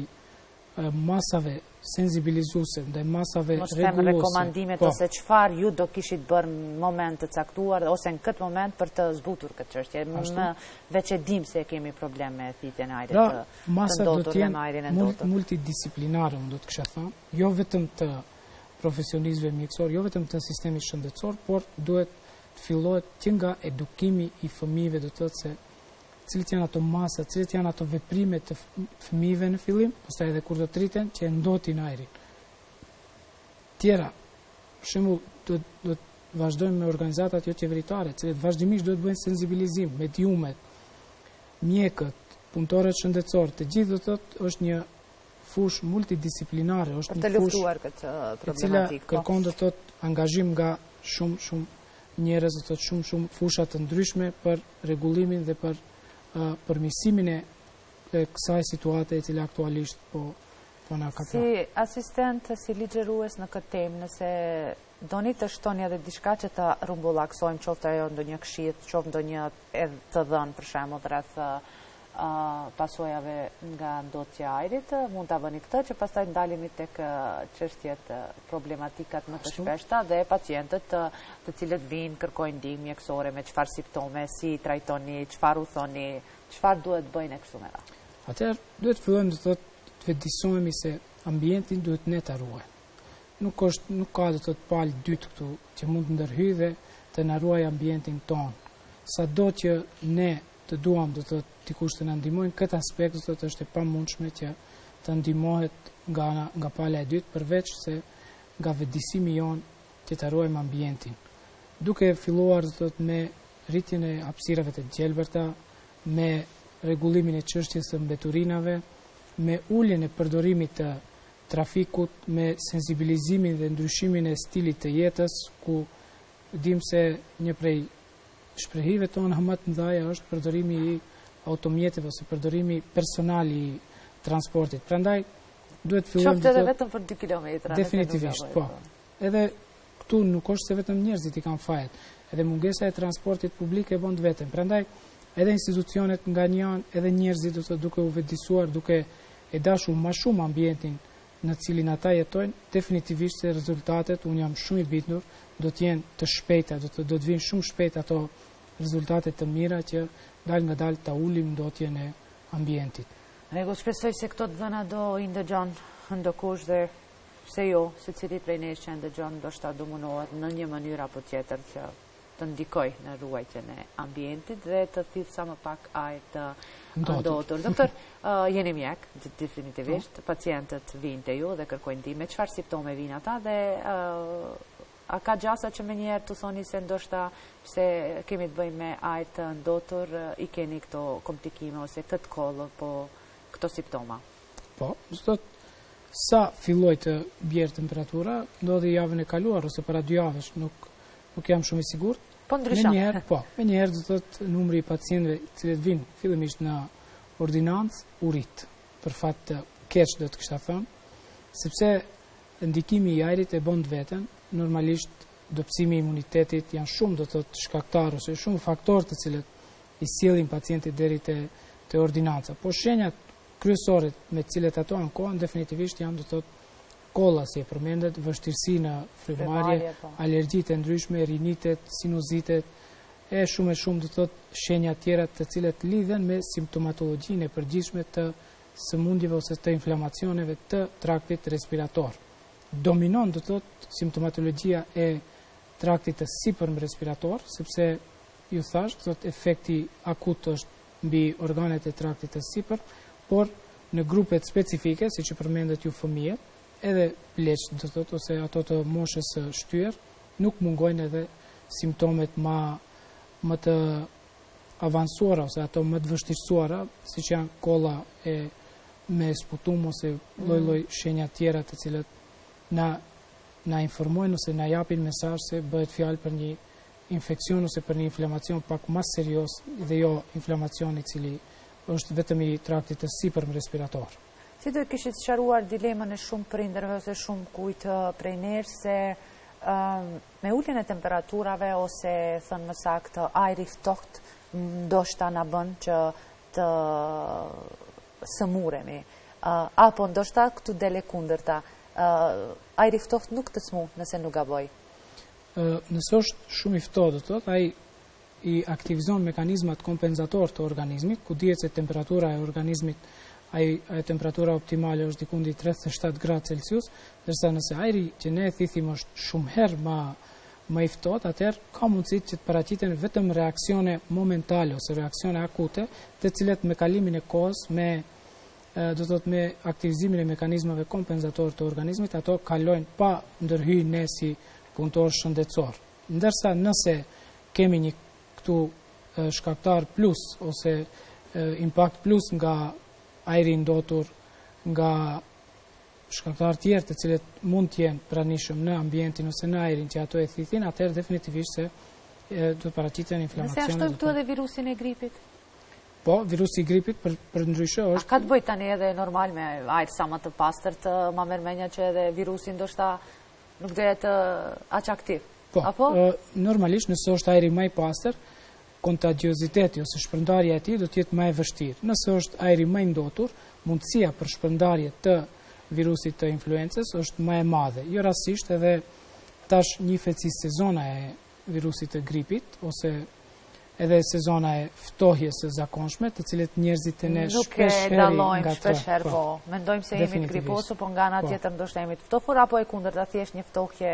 masave sensibilizuese, ndaj masave rregulluese. Mos them rekomandimet ose çfarë ju do kishit bërë në moment të caktuar ose në këtë moment për të zbutur këtë çështje. Më veç e dim se kemi probleme me thithjen e ajrit të ndotur me ajrin e ndotur. Multidisciplinare, do të kisha thënë, jo vetëm të profesionistëve mjekësor, jo vetëm të sistemit shëndetësor, por duhet të fillohet që nga edukimi i fëmijëve, do të thotë se cilët janë ato masa, cilët janë ato veprime të fëmijëve në fillim, pastaj edhe kur do të rriten që e ndotin ajrin. Tjera, për shembull, do të vazhdojmë me organizatat jo qeveritare, cilët vazhdimisht duhet bëjnë sensibilizim, mediumet, mjekët, punëtorët shëndetësor, të gjithë do të thotë është një fushë multidisciplinare, është një fushë e cila kërkon do të thotë angazhim nga shumë njerëz, do të thotë shumë fusha të ndryshme për rregullimin dhe për përmirësimin e kësaj situate e cila aktualisht po na ka. Si asistent, si ligjërues në këtë temë, nëse doni të shtoni edhe diçka që të rumbullaksojmë, qoftë ajo ndonjë këshillë, qoftë ndonjë edhe të dhënë për shembull rreth pasojave nga ndotja e ajrit, mund ta vëni këtë që pastaj ndalemi tek çështjet problematikat më të shpeshta dhe pacientët të cilët vinë kërkojnë ndihmë mjekësore me çfarë simptome, si i trajtoni, çfarë u thoni, çfarë duhet bëjnë kështu me radhë. Atëherë duhet fillojmë të thotë të vetëdijsohemi se ambientin duhet ne ta ruajmë. Nuk ka do të thotë palë dytë këtu që mund të ndërhyjë dhe të na ruaj ambientin ton. Sado që ne të duam do të thotë dikush të na ndihmojë këtë aspekt, do të thotë është e pamundshme që të ndihmohet nga pala e dytë, përveç se nga vetëdijsimi jon që të ruajmë ambientin. Duke filluar do të thotë me rritjen e hapësirave të gjelbërta, me rregullimin e çështjes së mbeturinave, me uljen e përdorimit të trafikut, me sensibilizimin dhe ndryshimin e stilit të jetës, ku dim se një prej shprehive tonë më të mëdha është përdorimi i automjeteve ose përdorimi personal i transportit. Prandaj duhet fillojmë qoftë edhe vetëm për 2 kilometra. Definitivisht, po. Edhe këtu nuk është se vetëm njerëzit i kanë fajet, edhe mungesa e transportit publik e bën vetëm. Prandaj edhe institucionet nga një anë, edhe njerëzit duke u vetëdijsuar, duke e dashur më shumë ambientin në cilin ata jetojnë, definitivisht se rezultatet, unë jam shumë i bindur, do të jenë të shpejta, do të vinë shumë shpejt ato rezultate të mira që dal nga dal ta ulim ndotjen e ambientit. Rregull, shpresoj se këto të dhëna do i ndëgjon ndokush dhe pse jo, secili prej nesh që ndëgjon ndoshta do mundohet në një mënyrë apo tjetër që të ndikoj në ruajtjen e ambientit dhe të thithë sa më pak ajër të ndotur. Doktor, jeni mjek, definitivisht, pacientët vinë te ju dhe kërkojnë ndihmë. Çfarë simptome vinë ata dhe a ka gjasa që menjëherë të thoni se ndoshta pse kemi të bëjmë me ajër të ndotur, i keni këto komplikime ose këtë kollë, po këto simptoma? Po, sa filloi të bjerë temperatura, ndodhi javën e kaluar ose para 2 javësh, nuk jam shumë i sigurt. Po ndryshon. Menjëherë do thotë numri i pacientëve të cilët vinë fillimisht në ordinancë u rrit. Për fat të keq do të kisha thënë, sepse ndikimi i ajrit e bën vetën, normalisht dobësimi i imunitetit janë shumë do të thotë shkaktar ose shumë faktorë të cilët i sjellin pacientit deri te ordinanca. Po shenjat kryesore me të cilët ato ankohen definitivisht janë do të thotë kolla, si e përmendet, vështirësi në frymëmarrje, alergjitë e ndryshme, rinitet, sinuzitet, e shumë do të thotë shenja tjera të cilat lidhen me simptomatologjinë e përgjithshme të sëmundjeve ose të inflamacioneve të traktit respirator. Dominon do të thotë simptomatologjia e traktit të sipërm respirator, sepse ju thash, do të efekti akut është mbi organet e traktit të sipër, por në grupet specifike, siç e përmendet ju fëmijët, edhe pleqt, do të thotë, ose ato të moshës së shtyr, nuk mungojnë edhe simptomet më të avancuara ose ato më të vështirësuara, siç janë kolla me sputum ose lloj shenja tjera të cilët na informojnë ose na japin mesazh se bëhet fjalë për një infekcion ose për një inflamacion pak më serioz dhe jo inflamacion i cili është vetëm i traktit të sipërm respirator. Si do kishit sqaruar dilemën e shumë prindërve ose shumë kujt prej nesh se me uljen e temperaturave ose thënë më saktë ajri ftohtë ndoshta na bën që të sëmuremi, apo ndoshta këtu dele kundërta, ajri ftohtë nuk të smu nëse nuk gaboj. Nëse është shumë i ftohtë, do të thotë ai i aktivizon mekanizmat kompenzator të organizmit, ku dihet se temperatura e organizmit temperatura optimale është dikundi 37 gradë Celsius, dërsa nëse ajri që ne thithim është shumë herë më i ftohtë, atëherë ka mundësi që të paraqiten vetëm reaksione momentale ose reaksione akute, të cilat me kalimin e kohës, me aktivizimin e mekanizmave kompenzator të organizmit, ato kalojnë pa ndërhyrë ne si punëtor shëndetësor. Ndërsa nëse kemi një këtu shkaktar plus ose impact plus nga ajri ndotur, nga shkaktar tjerë të cilët mund të jenë pranishëm në ambientin ose në ajrin që ato e thithin, atëherë definitivisht se do të paraqiten inflamacione. Nëse ashtojmë këtu edhe virusin e gripit? Po, virusi i gripit për ndryshe është... A ka të bëjt tani edhe normal me ajrë sa më të pastër të ma mërmenja që edhe virusin ndoshta nuk dhe jetë aq aktiv? Po, normalisht nëse është ajri më i pastër, kontagioziteti ose shpërndarja e tij do të jetë më e vështirë. Nëse është ajri më i ndotur, mundësia për shpërndarje të virusit të influencës është më e madhe. Jo rastësisht edhe tash njihet si sezona e virusit të gripit ose edhe sezona e ftohjes së zakonshme, të cilët njerëzit e ne shpesh dallojnë shpesh herë, po. Mendojmë se jemi të griposur, po nga ana tjetër ndoshta jemi të ftofur apo e kundërta, thjesht një ftohje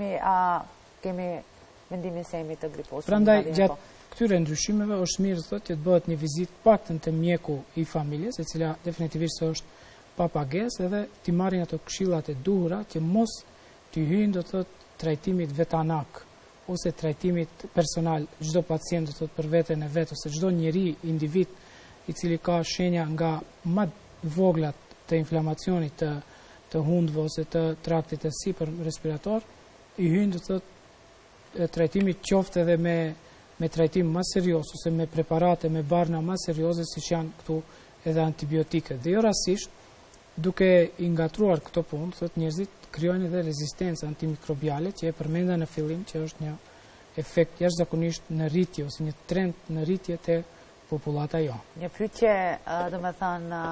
kemi mendimin se jemi të griposur. Prandaj gjatë këtyre ndryshimeve është mirë thotë që të bëhet një vizitë paktën te mjeku i familjes, e cila definitivisht është pa pagesë, edhe t'i marrin ato këshillat e duhura që mos t'i hyjnë do thotë trajtimit vetanak ose trajtimit personal. Çdo pacient do thotë për veten e vet ose çdo njeri, individ i cili ka shenja nga më voglat të inflamacionit të hundëve ose të traktit të sipër respirator, i hyn do thotë trajtimit qoftë edhe me trajtim më serioz ose me preparate, me barna më serioze siç janë këtu edhe antibiotike. Dhe jo rastësisht, duke i ngatruar këto punë, thotë njerëzit krijojnë edhe rezistencë antimikrobiale që e përmenda në fillim që është një efekt jashtëzakonisht në rritje ose një trend në rritje te popullata jonë. Një pyetje, domethënë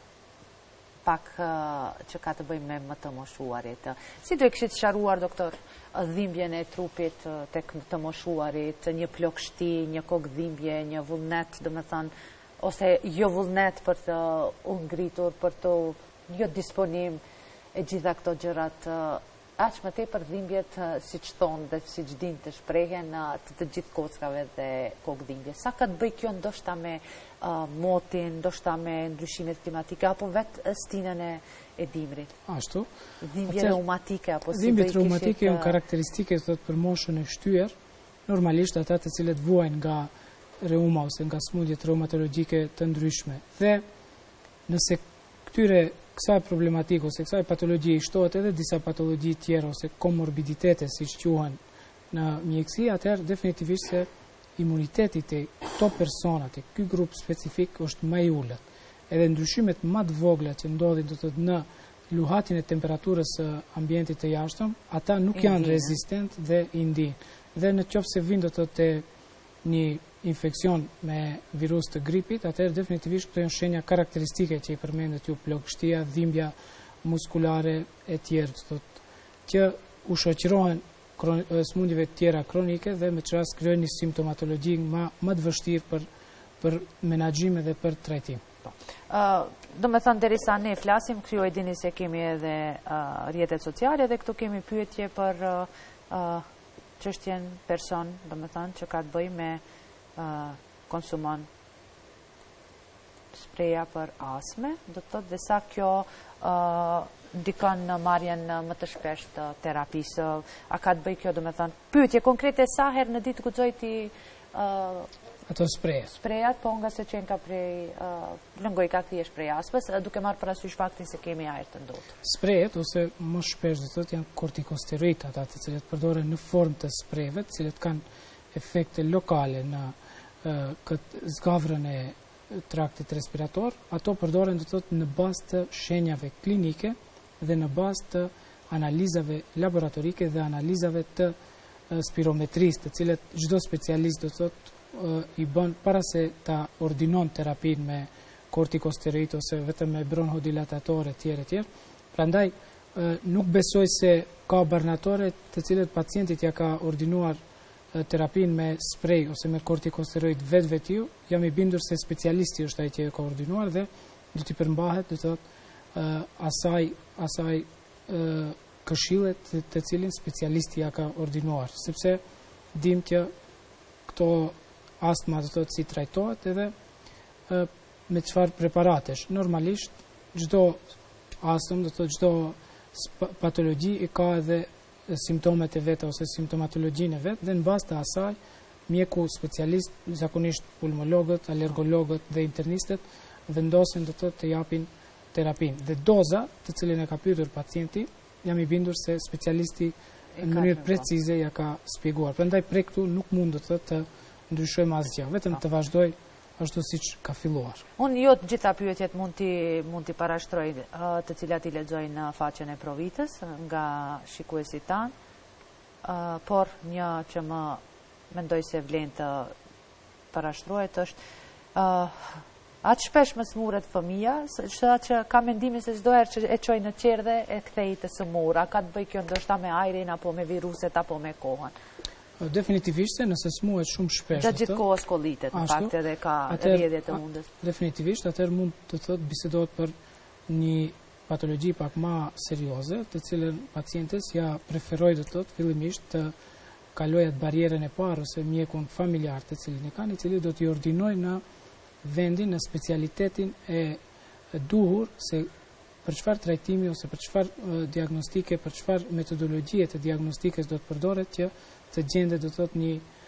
pak që ka të bëjë me më të moshuarit. Si do e kishit sqaruar doktor dhimbjen e trupit tek të moshuarit, një plagështi, një kokëdhimbje, një vullnet, domethënë ose jo vullnet për të u ngritur, për të jo disponim e gjitha këto gjërat, aq më tepër dhimbjet, siç thonë dhe siç dinë të shprehen, të gjithë kockave dhe kokëdhimbje. Sa ka të bëjë kjo ndoshta me motin, ndoshta me ndryshimet klimatike apo vetë stinën e dimrit? Ashtu. Dhimbje reumatike apo si dhimbjet reumatike janë karakteristike thotë për moshën e shtyr, normalisht ata të cilët vuajnë nga reuma ose nga smundjet reumatologjike të ndryshme. Dhe nëse kësaj problematike ose kësaj patologji i shtohet edhe disa patologji tjera ose komorbiditete siç quhen në mjekësi, atëherë definitivisht se imuniteti të këto persona, të ky grup specifik është më i ulët. Edhe ndryshimet më të vogla që ndodhin do të thotë në luhatin e temperaturës së ambientit të jashtëm, ata nuk janë rezistent dhe i ndijnë. Dhe në qoftë se vijnë do të thotë një infekcion me virus të gripit, atëherë definitivisht këto janë shenja karakteristike që i përmendet ju, plagështia, dhimbja muskulare e tjerë, do të thotë që u shoqërohen smundjeve të tjera kronike dhe me çast krijojnë një simptomatologji më të vështirë për menaxhim dhe për trajtim. Do me thënë, derisa ne flasim, kjo e dini se kemi edhe rrjetet sociale dhe këtu kemi pyetje për çështjen person, do me thënë, që ka të bëjë me konsumon spreja për astme, do të thotë dhe sa kjo ndikon në marrjen më të shpesh të terapisë. A ka të bëjë kjo, do me thënë, pyetje konkrete, sa herë në ditë guxoj ti ato sprejat, po nga se qenë ka prej lëngoj ka thjesht prej astmës, duke marrë parasysh faktin se kemi ajër të ndotur. Sprejat ose më shpesh do të thotë janë kortikosteroid, ata të cilët përdoren në formë të sprejeve, të cilët kanë efekte lokale në këtë zgavrën e traktit respirator. Ato përdoren do të thotë në bazë të shenjave klinike dhe në bazë të analizave laboratorike dhe analizave të spirometrisë, të cilët çdo specialist do të thotë i bën para se ta ordinon terapin me kortikosteroid ose vetëm me bronhodilatatore tjere. Prandaj nuk besoj se ka barnatore të cilët pacientit ja ka ordinuar terapin me sprej ose me kortikosteroid vetë vetiu, jam i bindur se specialisti është ai që e ka ordinuar dhe do t'i përmbahet, do të thotë asaj këshillet të cilin specialisti ja ka ordinuar, sepse dim që këto astma do të thotë si trajtohet edhe me çfarë preparatesh. Normalisht çdo astëm, do të thotë çdo patologji i ka edhe simptomet e veta ose simptomatologjinë e vet, dhe në bazë të asaj mjeku specialist, zakonisht pulmologët, alergologët dhe internistët vendosin do të thotë të japin terapinë. Dhe doza të cilën e ka pyetur pacienti, jam i bindur se specialisti në mënyrë precize ja ka shpjeguar. Prandaj prej këtu nuk mund do të thotë të ndryshojmë asgjë, vetëm të vazhdoj ashtu siç ka filluar. Unë jo të gjitha pyetjet mund t'i parashtroj, të cilat i lexoj në faqen e Provitës nga shikuesit tanë, por një që më mendoj se vlen të parashtrohet është atë shpesh më smuret fëmija, që ka mendimin se çdo herë që e çoj në qerdhe e kthej të smur, a ka të bëj kjo ndoshta me ajrin apo me viruset apo me kohën? Definitivisht se nëse smuhet shumë shpesh. Gjatë gjithë kohës kollitet, në fakt edhe ka rrjedhje të mundës. Definitivisht, atëherë mund të thotë bisedohet për një patologji pak më serioze, të cilën pacientes ja preferoj të thotë fillimisht të kalojë atë barierën e parë ose mjekun familjar të cilin e kanë, i cili do t'i ordinoj në vendin, në specialitetin e duhur se për çfarë trajtimi ose për çfarë diagnostike, për çfarë metodologjie të diagnostikës do të përdoret që të gjendet do të thotë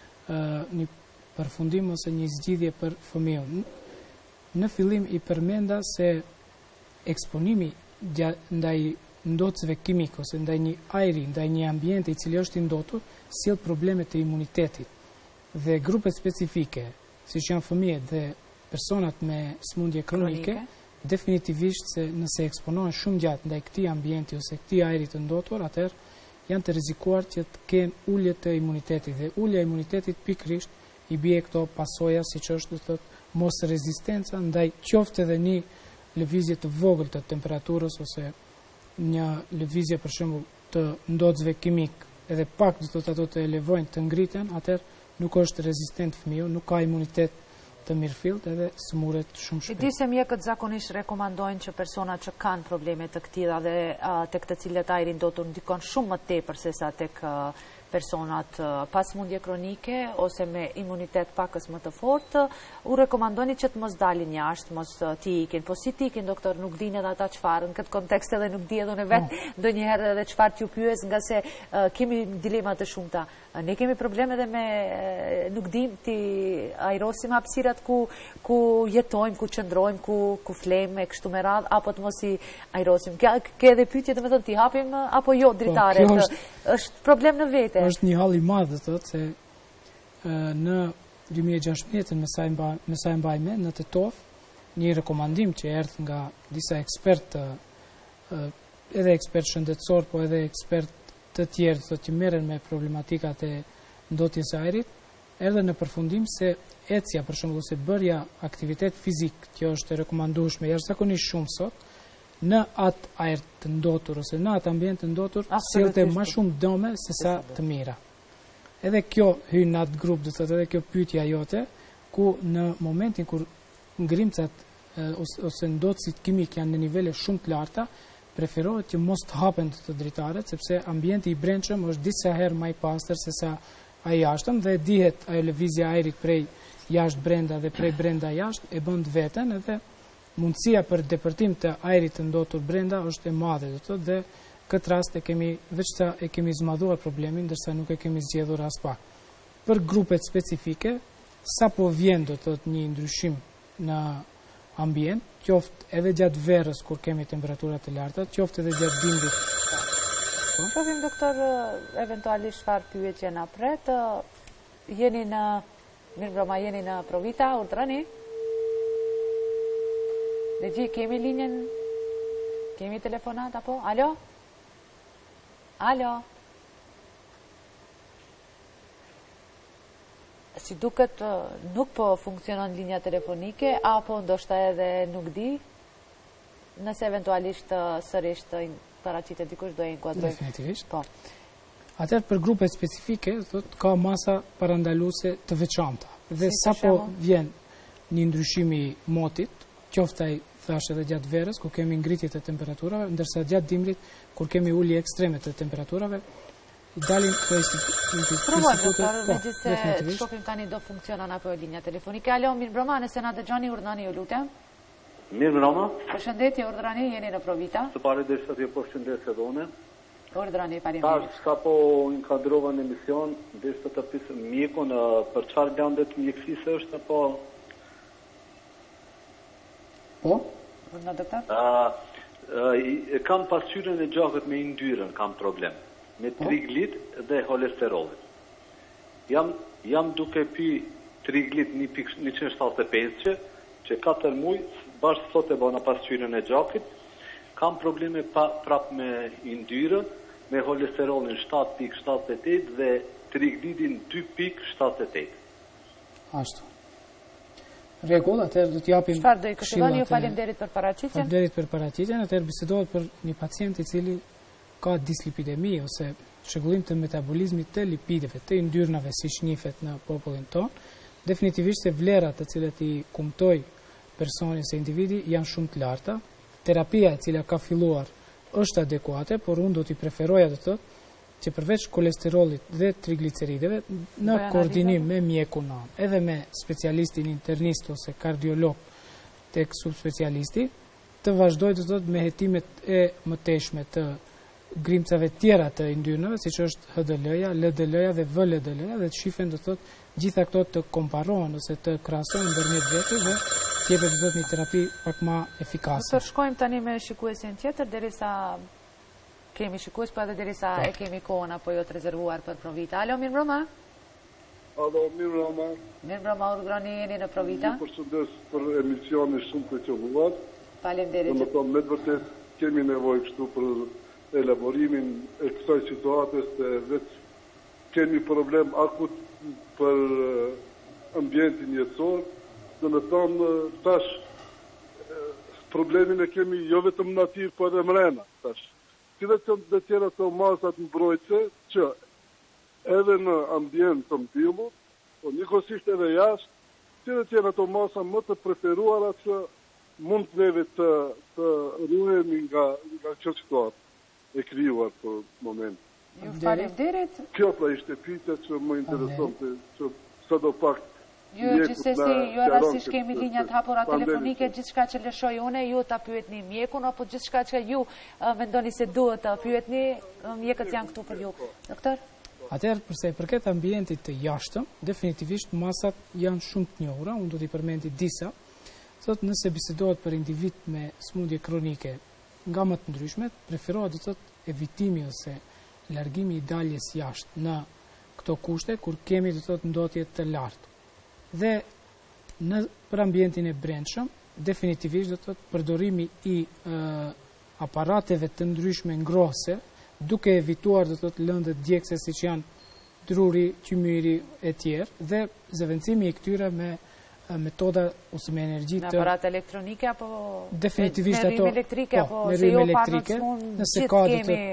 një përfundim ose një zgjidhje për fëmijën. Në fillim i përmenda se eksponimi ndaj ndotësve kimik ose ndaj një ajri, ndaj një ambienti i cili është i ndotur, sjell probleme të imunitetit. Dhe grupet specifike, siç janë fëmijët dhe personat me smundje kronike, definitivisht se nëse eksponohen shumë gjatë ndaj këtij ambienti ose këtij ajri të ndotur, atëherë janë të rrezikuar që të kenë ulje të imunitetit, dhe ulja e imunitetit pikërisht i bie këto pasoja siç është do të thotë mos rezistenca ndaj qoftë edhe një lëvizje të vogël të temperaturës ose një lëvizje për shembull të ndotësve kimik, edhe pak do të thotë ato të elevojnë, të ngriten, atëherë nuk është rezistent fëmiu, nuk ka imunitet të mirëfillt edhe smuret shumë shpejt. I di se mjekët zakonisht rekomandojnë që personat që kanë probleme të këtilla dhe tek të cilët ajri ndotur ndikon shumë më tepër se sa tek personat pas smundje kronike ose me imunitet pakës më të fortë, u rekomandoni që të mos dalin jashtë, mos t'i ikin. Po si t'i ikin, doktor, nuk dinë edhe ata çfarë, në këtë kontekst edhe nuk di edhe unë vetë ndonjëherë edhe çfarë t'ju pyes, nga se kemi dilema të shumta. Ne kemi probleme edhe me nuk dim t'i ajrosim hapësirat ku jetojmë, ku qëndrojmë, ku flejmë e kështu me radhë, apo të mos i ajrosim. Ke edhe pyetje të më thënë t'i hapim apo jo dritare? Është problem në vete. Është një hall i madh, thotë se në 2016 me sa e mbaj mend në Tetov, një rekomandim që erdhi nga disa ekspertë, edhe ekspertë shëndetësor, po edhe ekspertë të tjerë thotë që merren me problematikat e ndotjes së ajrit, erdhe në përfundim se ecja, për shembull, ose bërja aktivitet fizik, që është e rekomandueshme jashtëzakonisht shumë sot, në atë ajër të ndotur ose në atë ambient të ndotur, sillte më shumë dëme se sa të mira. Edhe kjo hyn në atë grup, do thotë edhe kjo pyetja jote, ku në momentin kur ngrimcat ose ndotësit kimik janë në nivele shumë të larta, preferohet që mos të hapen të dritaret, sepse ambienti i brendshëm është disa herë më i pastër se sa ai jashtëm, dhe dihet ajo lëvizja e ajrit prej jashtë brenda dhe prej brenda jashtë e bën veten, edhe mundësia për depërtim të ajrit të ndotur brenda është e madhe, do të thotë, dhe këtë rast e kemi zmadhuar problemin, ndërsa nuk e kemi zgjedhur as pak. Për grupet specifike, sapo vjen do të thotë një ndryshim në ambient, qoftë edhe gjatë verës kur kemi temperaturat të larta, qoftë edhe gjatë dimrit. Shohim, doktor, eventualisht çfarë pyetje na pret. Jeni në Provita, urdhroni. Legji, kemi linjen, kemi telefonat, apo? Alo? Alo? Si duket nuk po funksionon linja telefonike, apo ndoshta edhe nuk di, nëse eventualisht sërish të paraqitet dikush do e inkuadrojmë. Definitivisht. Po. Atëherë për grupe specifike, thotë, ka masa parandaluese të veçanta. Dhe sapo vjen një ndryshim i motit, qoftë ai thash edhe gjatë verës, kur kemi ngritje të temperaturave, ndërsa gjatë dimrit, kur kemi ulje ekstreme të temperaturave, dalin po Provojmë, doktor, megjithse të shohim tani do funksionon apo linja telefonike. Alo, mirëmbrëma, nëse na dëgjoni, urdhëroni, ju lutem. Mirëmbrëma. Përshëndetje, urdhëroni, jeni në Provita. Së pari desha t'ju përshëndes edhe unë. Urdhëroni, faleminderit. Tash ka po inkadrova në emision, desha të pyes mjekun për çfarë landet mjekësisë është apo Po? Në doktor? Kam pasqyrën e gjakut me yndyrën, kam problem. Me triglit dhe holesterolit. Jam duke pi triglit 175 që 4 muaj, bashkë sot e bona pasqyrën e gjakit, kam probleme prap me yndyrën, me holesterolin 7.78 dhe triglitin 2.78. Ashtu. Rregull, atëherë do t'japim. Çfarë do i këshilloni ju? Faleminderit për paraqitjen. Faleminderit për paraqitjen. Atëherë bisedohet për një pacient i cili ka dislipidemi ose shëgullim të metabolizmit të lipideve, të yndyrnave siç njihet në popullin ton. Definitivisht se vlerat të cilat i kumtoj personi se individi janë shumë të larta. Terapia e cila ka filluar është adekuate, por unë do t'i preferoja të thotë që përveç kolesterolit dhe triglicerideve, në koordinim me mjekun edhe me specialistin internist ose kardiolog tek subspecialisti, të vazhdoj të thotë me hetimet e mëtejshme të grimcave tjera të yndyrnave, siç është HDL-ja, LDL-ja dhe VLDL-ja, dhe të shifen të thotë gjitha këto të komparohen ose të krahasohen ndërmjet vetes dhe të jepet të thotë një terapi pak më efikase. Doktor, shkojmë tani me shikuesin tjetër derisa kemi shikues, pa edhe derisa e kemi kohën apo jo të rezervuar për Provita. Alo, mirëmbrëma. Alo, mirëmbrëma. Mirëmbrëma, urdhëroni, jeni në Provita. Ju përshëndes për emisionin shumë të qelluar. Faleminderit. Domethënë, me të vërtetë kemi nevojë kështu për elaborimin e kësaj situate, se vetë kemi problem akut për ambientin jetësor. Domethënë, tash problemin e kemi jo vetëm në natyrë, po edhe mrena tash. Cilat janë të tjera të masat mbrojtëse që edhe në ambient të mbyllur, po njëkohësisht edhe jashtë, cilat janë ato masa më të preferuara që mund neve të ruhemi nga çdo situatë e krijuar për moment. Ju faleminderit. Kjo pra ishte pyetja që më interesonte, që sadopak Ju gjithsesi, ju rastësisht kemi linjat hapura telefonike, gjithçka që lëshoj une, ju ta pyetni mjekun, apo gjithçka që ju mendoni se duhet ta pyetni, mjekët janë këtu për ju. Doktor? Atëherë, përsa i përket ambientit të jashtëm, definitivisht masat janë shumë të njohura, unë do t'i përmendi disa. Thotë, nëse bisedohet për individ me smundje kronike nga më të ndryshme, preferohet do thotë evitimi ose largimi i daljes jashtë në këto kushte kur kemi do thotë ndotje të lartë. Dhe për ambientin e brendshëm, definitivisht do të thotë përdorimi i aparateve të ndryshme ngrohëse, duke evituar do të thotë lëndët djegëse siç janë druri, qymyri e tjerë, dhe zëvendësimi i këtyre me metoda ose me energji të aparate elektronike apo definitivisht ato elektrike apo me rrymë elektrike, nëse ka do të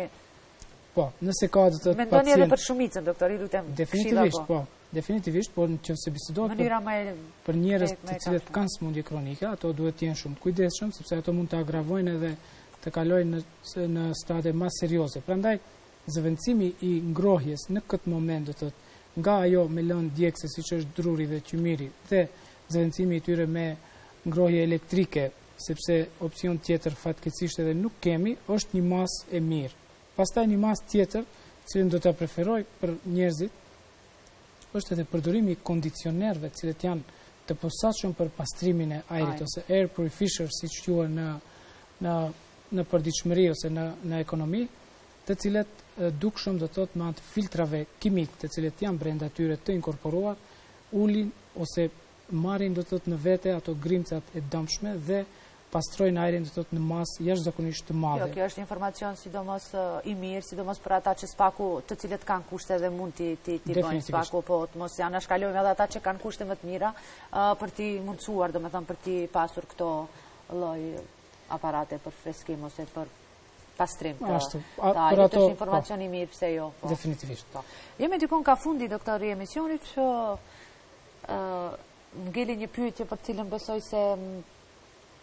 nëse ka do të thotë mendoni edhe për shumicën, doktor, i lutem. Definitivisht, po. Definitivisht, por nëse bisedohet për njerëz të cilët kanë smundje kronike, ato duhet të jenë shumë të kujdesshëm, sepse ato mund të agravojnë edhe të kalojnë në stade më serioze. Prandaj, zëvendësimi i ngrohjes në këtë moment, do të thotë, nga ajo me lëndë djegëse siç është druri dhe qymiri, dhe zëvendësimi i tyre me ngrohje elektrike, sepse opsion tjetër fatkeqësisht edhe nuk kemi, është një masë e mirë. Pastaj një masë tjetër, cilën do ta preferoj për njerëzit, është edhe përdorimi i kondicionerëve, të cilët janë të posaçëm për pastrimin e ajrit ose air purifier, siç quhen në përditshmëri ose në ekonomi, të cilët dukshëm do të thotë me anë të filtrave kimik, të cilët janë brenda tyre të inkorporuar, ulin ose marrin do të thotë në vete ato grimcat e dëmshme dhe pastrojnë ajrin do të thotë në masë jashtëzakonisht të madhe. Kjo është informacion sidomos i mirë, sidomos për ata që spaku të cilët kanë kushte dhe mund t'i bëjnë spaku, po të mos janë shkalojmë edhe ata që kanë kushte më të mira për t'i mundsuar, domethënë për t'i pasur këto lloj aparate për freskim ose për pastrim. Ashtu. Për ato është informacion i mirë, pse jo? Definitivisht. Jemi dikon ka fundi, doktor, i emisionit që ngeli një pyetje për të cilën besoj se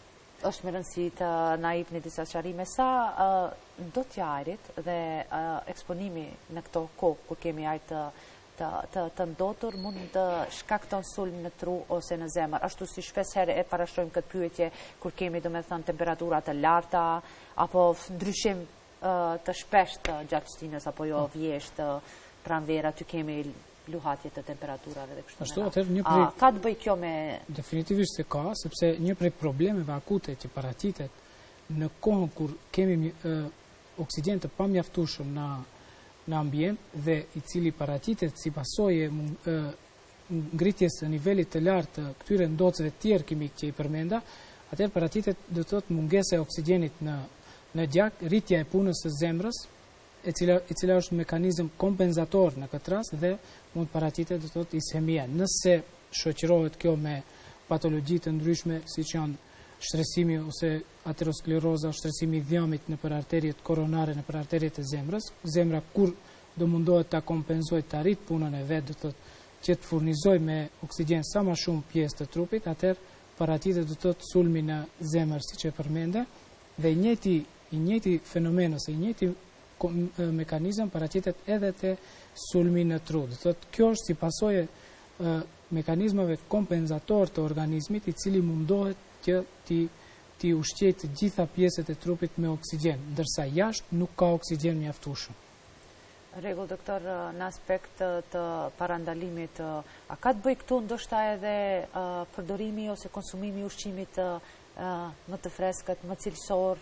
është me rëndësi të na jepni disa sqarime sa ndotja e ajrit dhe eksponimi në këto kohë kur kemi ajër të ndotur mund të shkakton sulm në tru ose në zemër. Ashtu si shpesh herë e parashtrojmë këtë pyetje kur kemi domethënë temperatura të larta apo ndryshim të shpeshtë gjatë stinës apo jo vjesht pranvera aty kemi luhatje të temperaturave dhe kështu me radhë. Ka të bëj kjo me... Definitivisht se ka, sepse një prej problemeve akute që paraqitet në kohën kur kemi oksigjen të pamjaftueshëm në ambient dhe i cili paraqitet si pasojë ngritjes së nivelit të lartë të këtyre ndocëve të tjerë kimik që i përmenda, atëherë paraqitet do të thotë mungesa e oksigjenit në gjak, rritja e punës së zemrës, e cila është mekanizëm kompenzator në këtë rast dhe mund paraqitet do të thotë ishemia. Nëse shoqërohet kjo me patologji të ndryshme siç janë shtresimi ose ateroskleroza, shtresimi i dhjamit nëpër arteriet koronare, nëpër arteriet e zemrës, zemra kur do mundohet ta kompenzojë, ta arrit punën e vet, do të thotë që të furnizojë me oksigjen sa më shumë pjesë të trupit, atëherë paraqitet do të thotë sulmi në zemër siç e përmende dhe i njëjti fenomen ose i njëjti mekanizëm paraqitet edhe te sulmi në tru. Do thotë kjo është si pasojë mekanizmave kompenzator të organizmit i cili mundohet që ti ushqejë të gjitha pjesët e trupit me oksigjen, ndërsa jashtë nuk ka oksigjen mjaftueshëm. Rregull, doktor, në aspekt të parandalimit, a ka të bëj këtu ndoshta edhe përdorimi ose konsumimi i ushqimit më të freskët, më cilësor,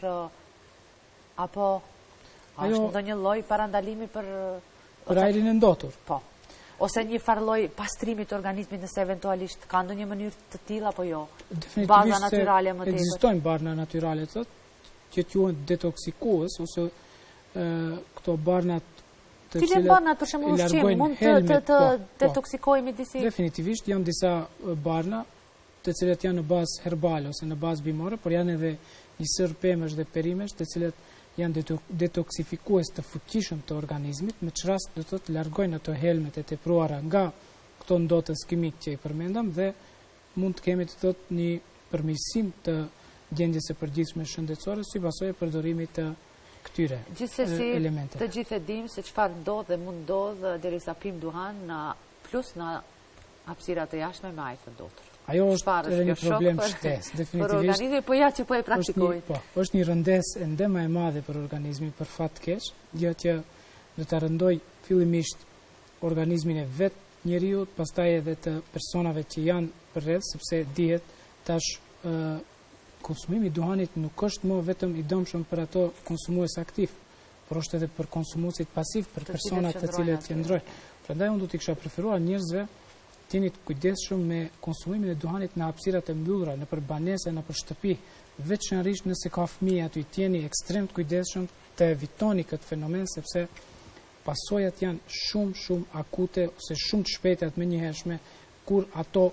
apo është ndonjë lloj parandalimi për ajrin e ndotur? Po. Ose një farë lloj pastrimi të organizmit nëse eventualisht ka ndonjë mënyrë të tillë apo jo? Baza natyrale më tepër. Ekzistojnë barna natyrale që quhen detoksikues ose këto barnat të cilat Cilat barnat për shembull ushqim mund të detoksikojmë disi? Definitivisht janë disa barna të cilat janë në bazë herbale ose në bazë bimore, por janë edhe një sër pemesh dhe perimesh të cilat janë detoksifikues të fuqishëm të organizmit, me që rast do të largojnë ato helmet e tepruara nga këto ndotës kimik që i përmendam dhe mund të kemi të thotë një përmirësim të gjendjes së përgjithshme shëndetësore si pasojë e përdorimit të këtyre elemente. Të gjithë e dim se çfarë ndodh dhe mund ndodh derisa pim duhan plus në hapësira të jashtme me ajër të ndotur. Ajo është edhe një problem shtesë, definitivisht. Për organizmin, po ja që po e praktikoj. Është një rëndesë ende më e madhe për organizmin, për fat të keq, gjë që do ta rëndoj fillimisht organizmin e vet njeriu, pastaj edhe të personave që janë përreth, sepse dihet tash konsumimi i duhanit nuk është më vetëm i dëmshëm për ato konsumues aktiv, por është edhe për konsumuesit pasiv, për personat të cilët qëndrojnë. Prandaj unë do t'i kisha preferuar njerëzve t'jeni të kujdesshëm me konsumimin e duhanit në hapësirat e mbyllura, nëpër banese, nëpër shtëpi, veçanërisht nëse ka fëmijë aty, t'jeni ekstremt kujdesshëm të evitoni këtë fenomen sepse pasojat janë shumë akute ose shumë të shpejta të menjëhershme kur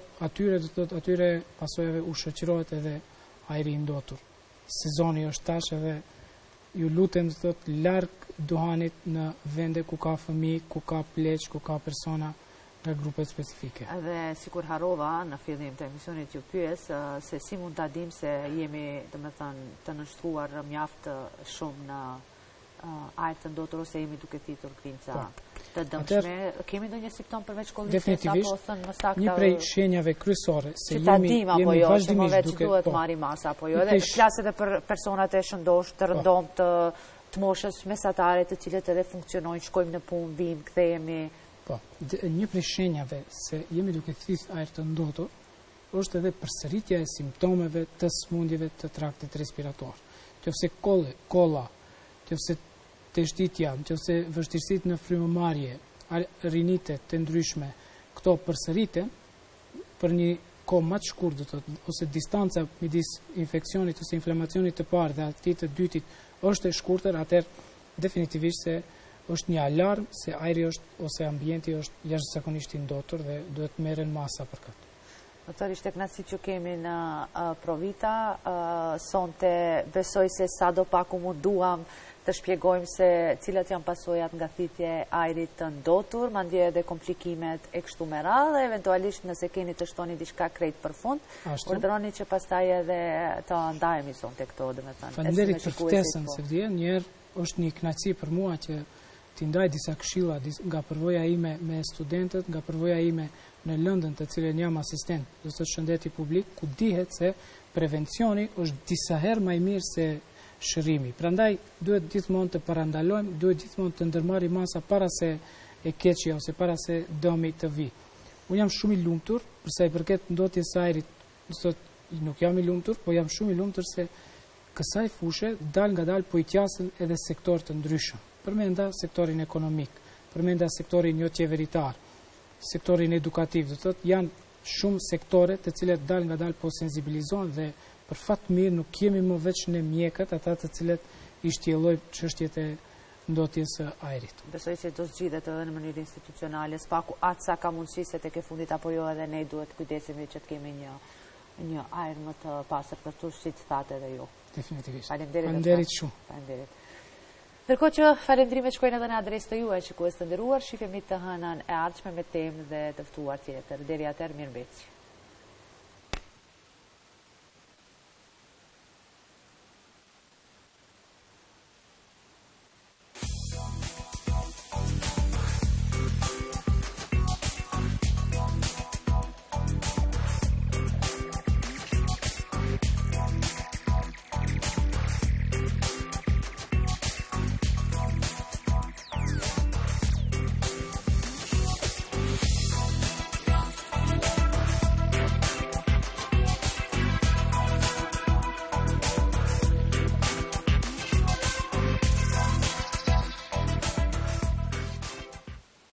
atyre pasojave u shoqërohet edhe ajri i ndotur. Sezoni është tash edhe ju lutem të thotë larg duhanit në vende ku ka fëmijë, ku ka pleq, ku ka persona nga grupet specifike. Edhe sikur harrova në fillim të emisionit ju pyes se si mund ta dim se jemi, domethënë, të nënshtruar mjaft shumë në ajër të ndotur ose jemi duke thithur krinca të dëmshme. Kemi ndonjë simptom përveç kollikës apo thënë më saktë? Një prej shenjave kryesore se jemi vazhdimisht duke duhet marri masa apo jo. Edhe flas edhe për personat e shëndosh, të rëndomt, të moshës mesatare, të cilët edhe funksionojnë, shkojmë në punë, vim, kthehemi. Po, një prej shenjave se jemi duke thithë ajër të ndotur është edhe përsëritja e simptomeve të sëmundjeve të traktit respirator. Qofse kolla, qofse teshtitja, qofse vështirësitë në frymëmarrje, rinitet të ndryshme, këto përsëriten për një kohë më të shkurtër, ose distanca midis infeksionit ose inflamacionit të parë dhe atij të dytit është e shkurtër, atëherë definitivisht se është një alarm se ajri ose ambienti është jashtëzakonisht i ndotur dhe duhet merren masa për këtë. Doktor, ishte kënaqësi që kemi në Provita. Sonte besoj se sa do pak u munduam të shpjegojmë se cilat janë pasojat nga thithje ajrit të ndotur, mandje edhe komplikimet e kështu me radhë, eventualisht nëse keni të shtoni diçka krejt për fund, urdhëroni që pastaj edhe të ndajemi sonte këto, domethënë. Faleminderit për ftesën, Sevdie. Njerë është një kënaqësi për mua që t'i ndaj disa këshilla nga përvoja ime me studentët, nga përvoja ime në Lëndën, të cilën jam asistent, do të thotë shëndeti publik, ku dihet se prevencioni është disa herë më i mirë se shërimi. Prandaj duhet gjithmonë të parandalojmë, duhet gjithmonë të ndërmarrim masa para se e keqja ose para se dëmi të vi. Unë jam shumë i lumtur për sa i përket ndotjes së ajrit, do të thotë nuk jam i lumtur, po jam shumë i lumtur se kësaj fushë dal ngadalë po i qasën edhe sektor të ndryshëm. Përmenda sektorin ekonomik, përmenda sektorin jo qeveritar, sektorin edukativ, do të thotë janë shumë sektore të cilat dal ngadalë po sensibilizohen dhe për fat mirë nuk jemi më veç në mjekët ata të cilët i shtjellojnë çështjet e ndotjes së ajrit. Besoj se do zgjidhet edhe në mënyrë institucionale, spaku atë sa ka mundësi se tek e fundit apo jo edhe ne duhet kujdesemi që të kemi një ajër më të pastër për tu, siç thatë edhe ju. Definitivisht. Faleminderit shumë. Faleminderit. Ndërkohë që falendrimet shkojnë edhe në adresë të juaj, shikues të nderuar, shifemi të hënën e ardhshme me temë dhe të ftuar tjetër. Deri atëherë, mirëmbëjtje.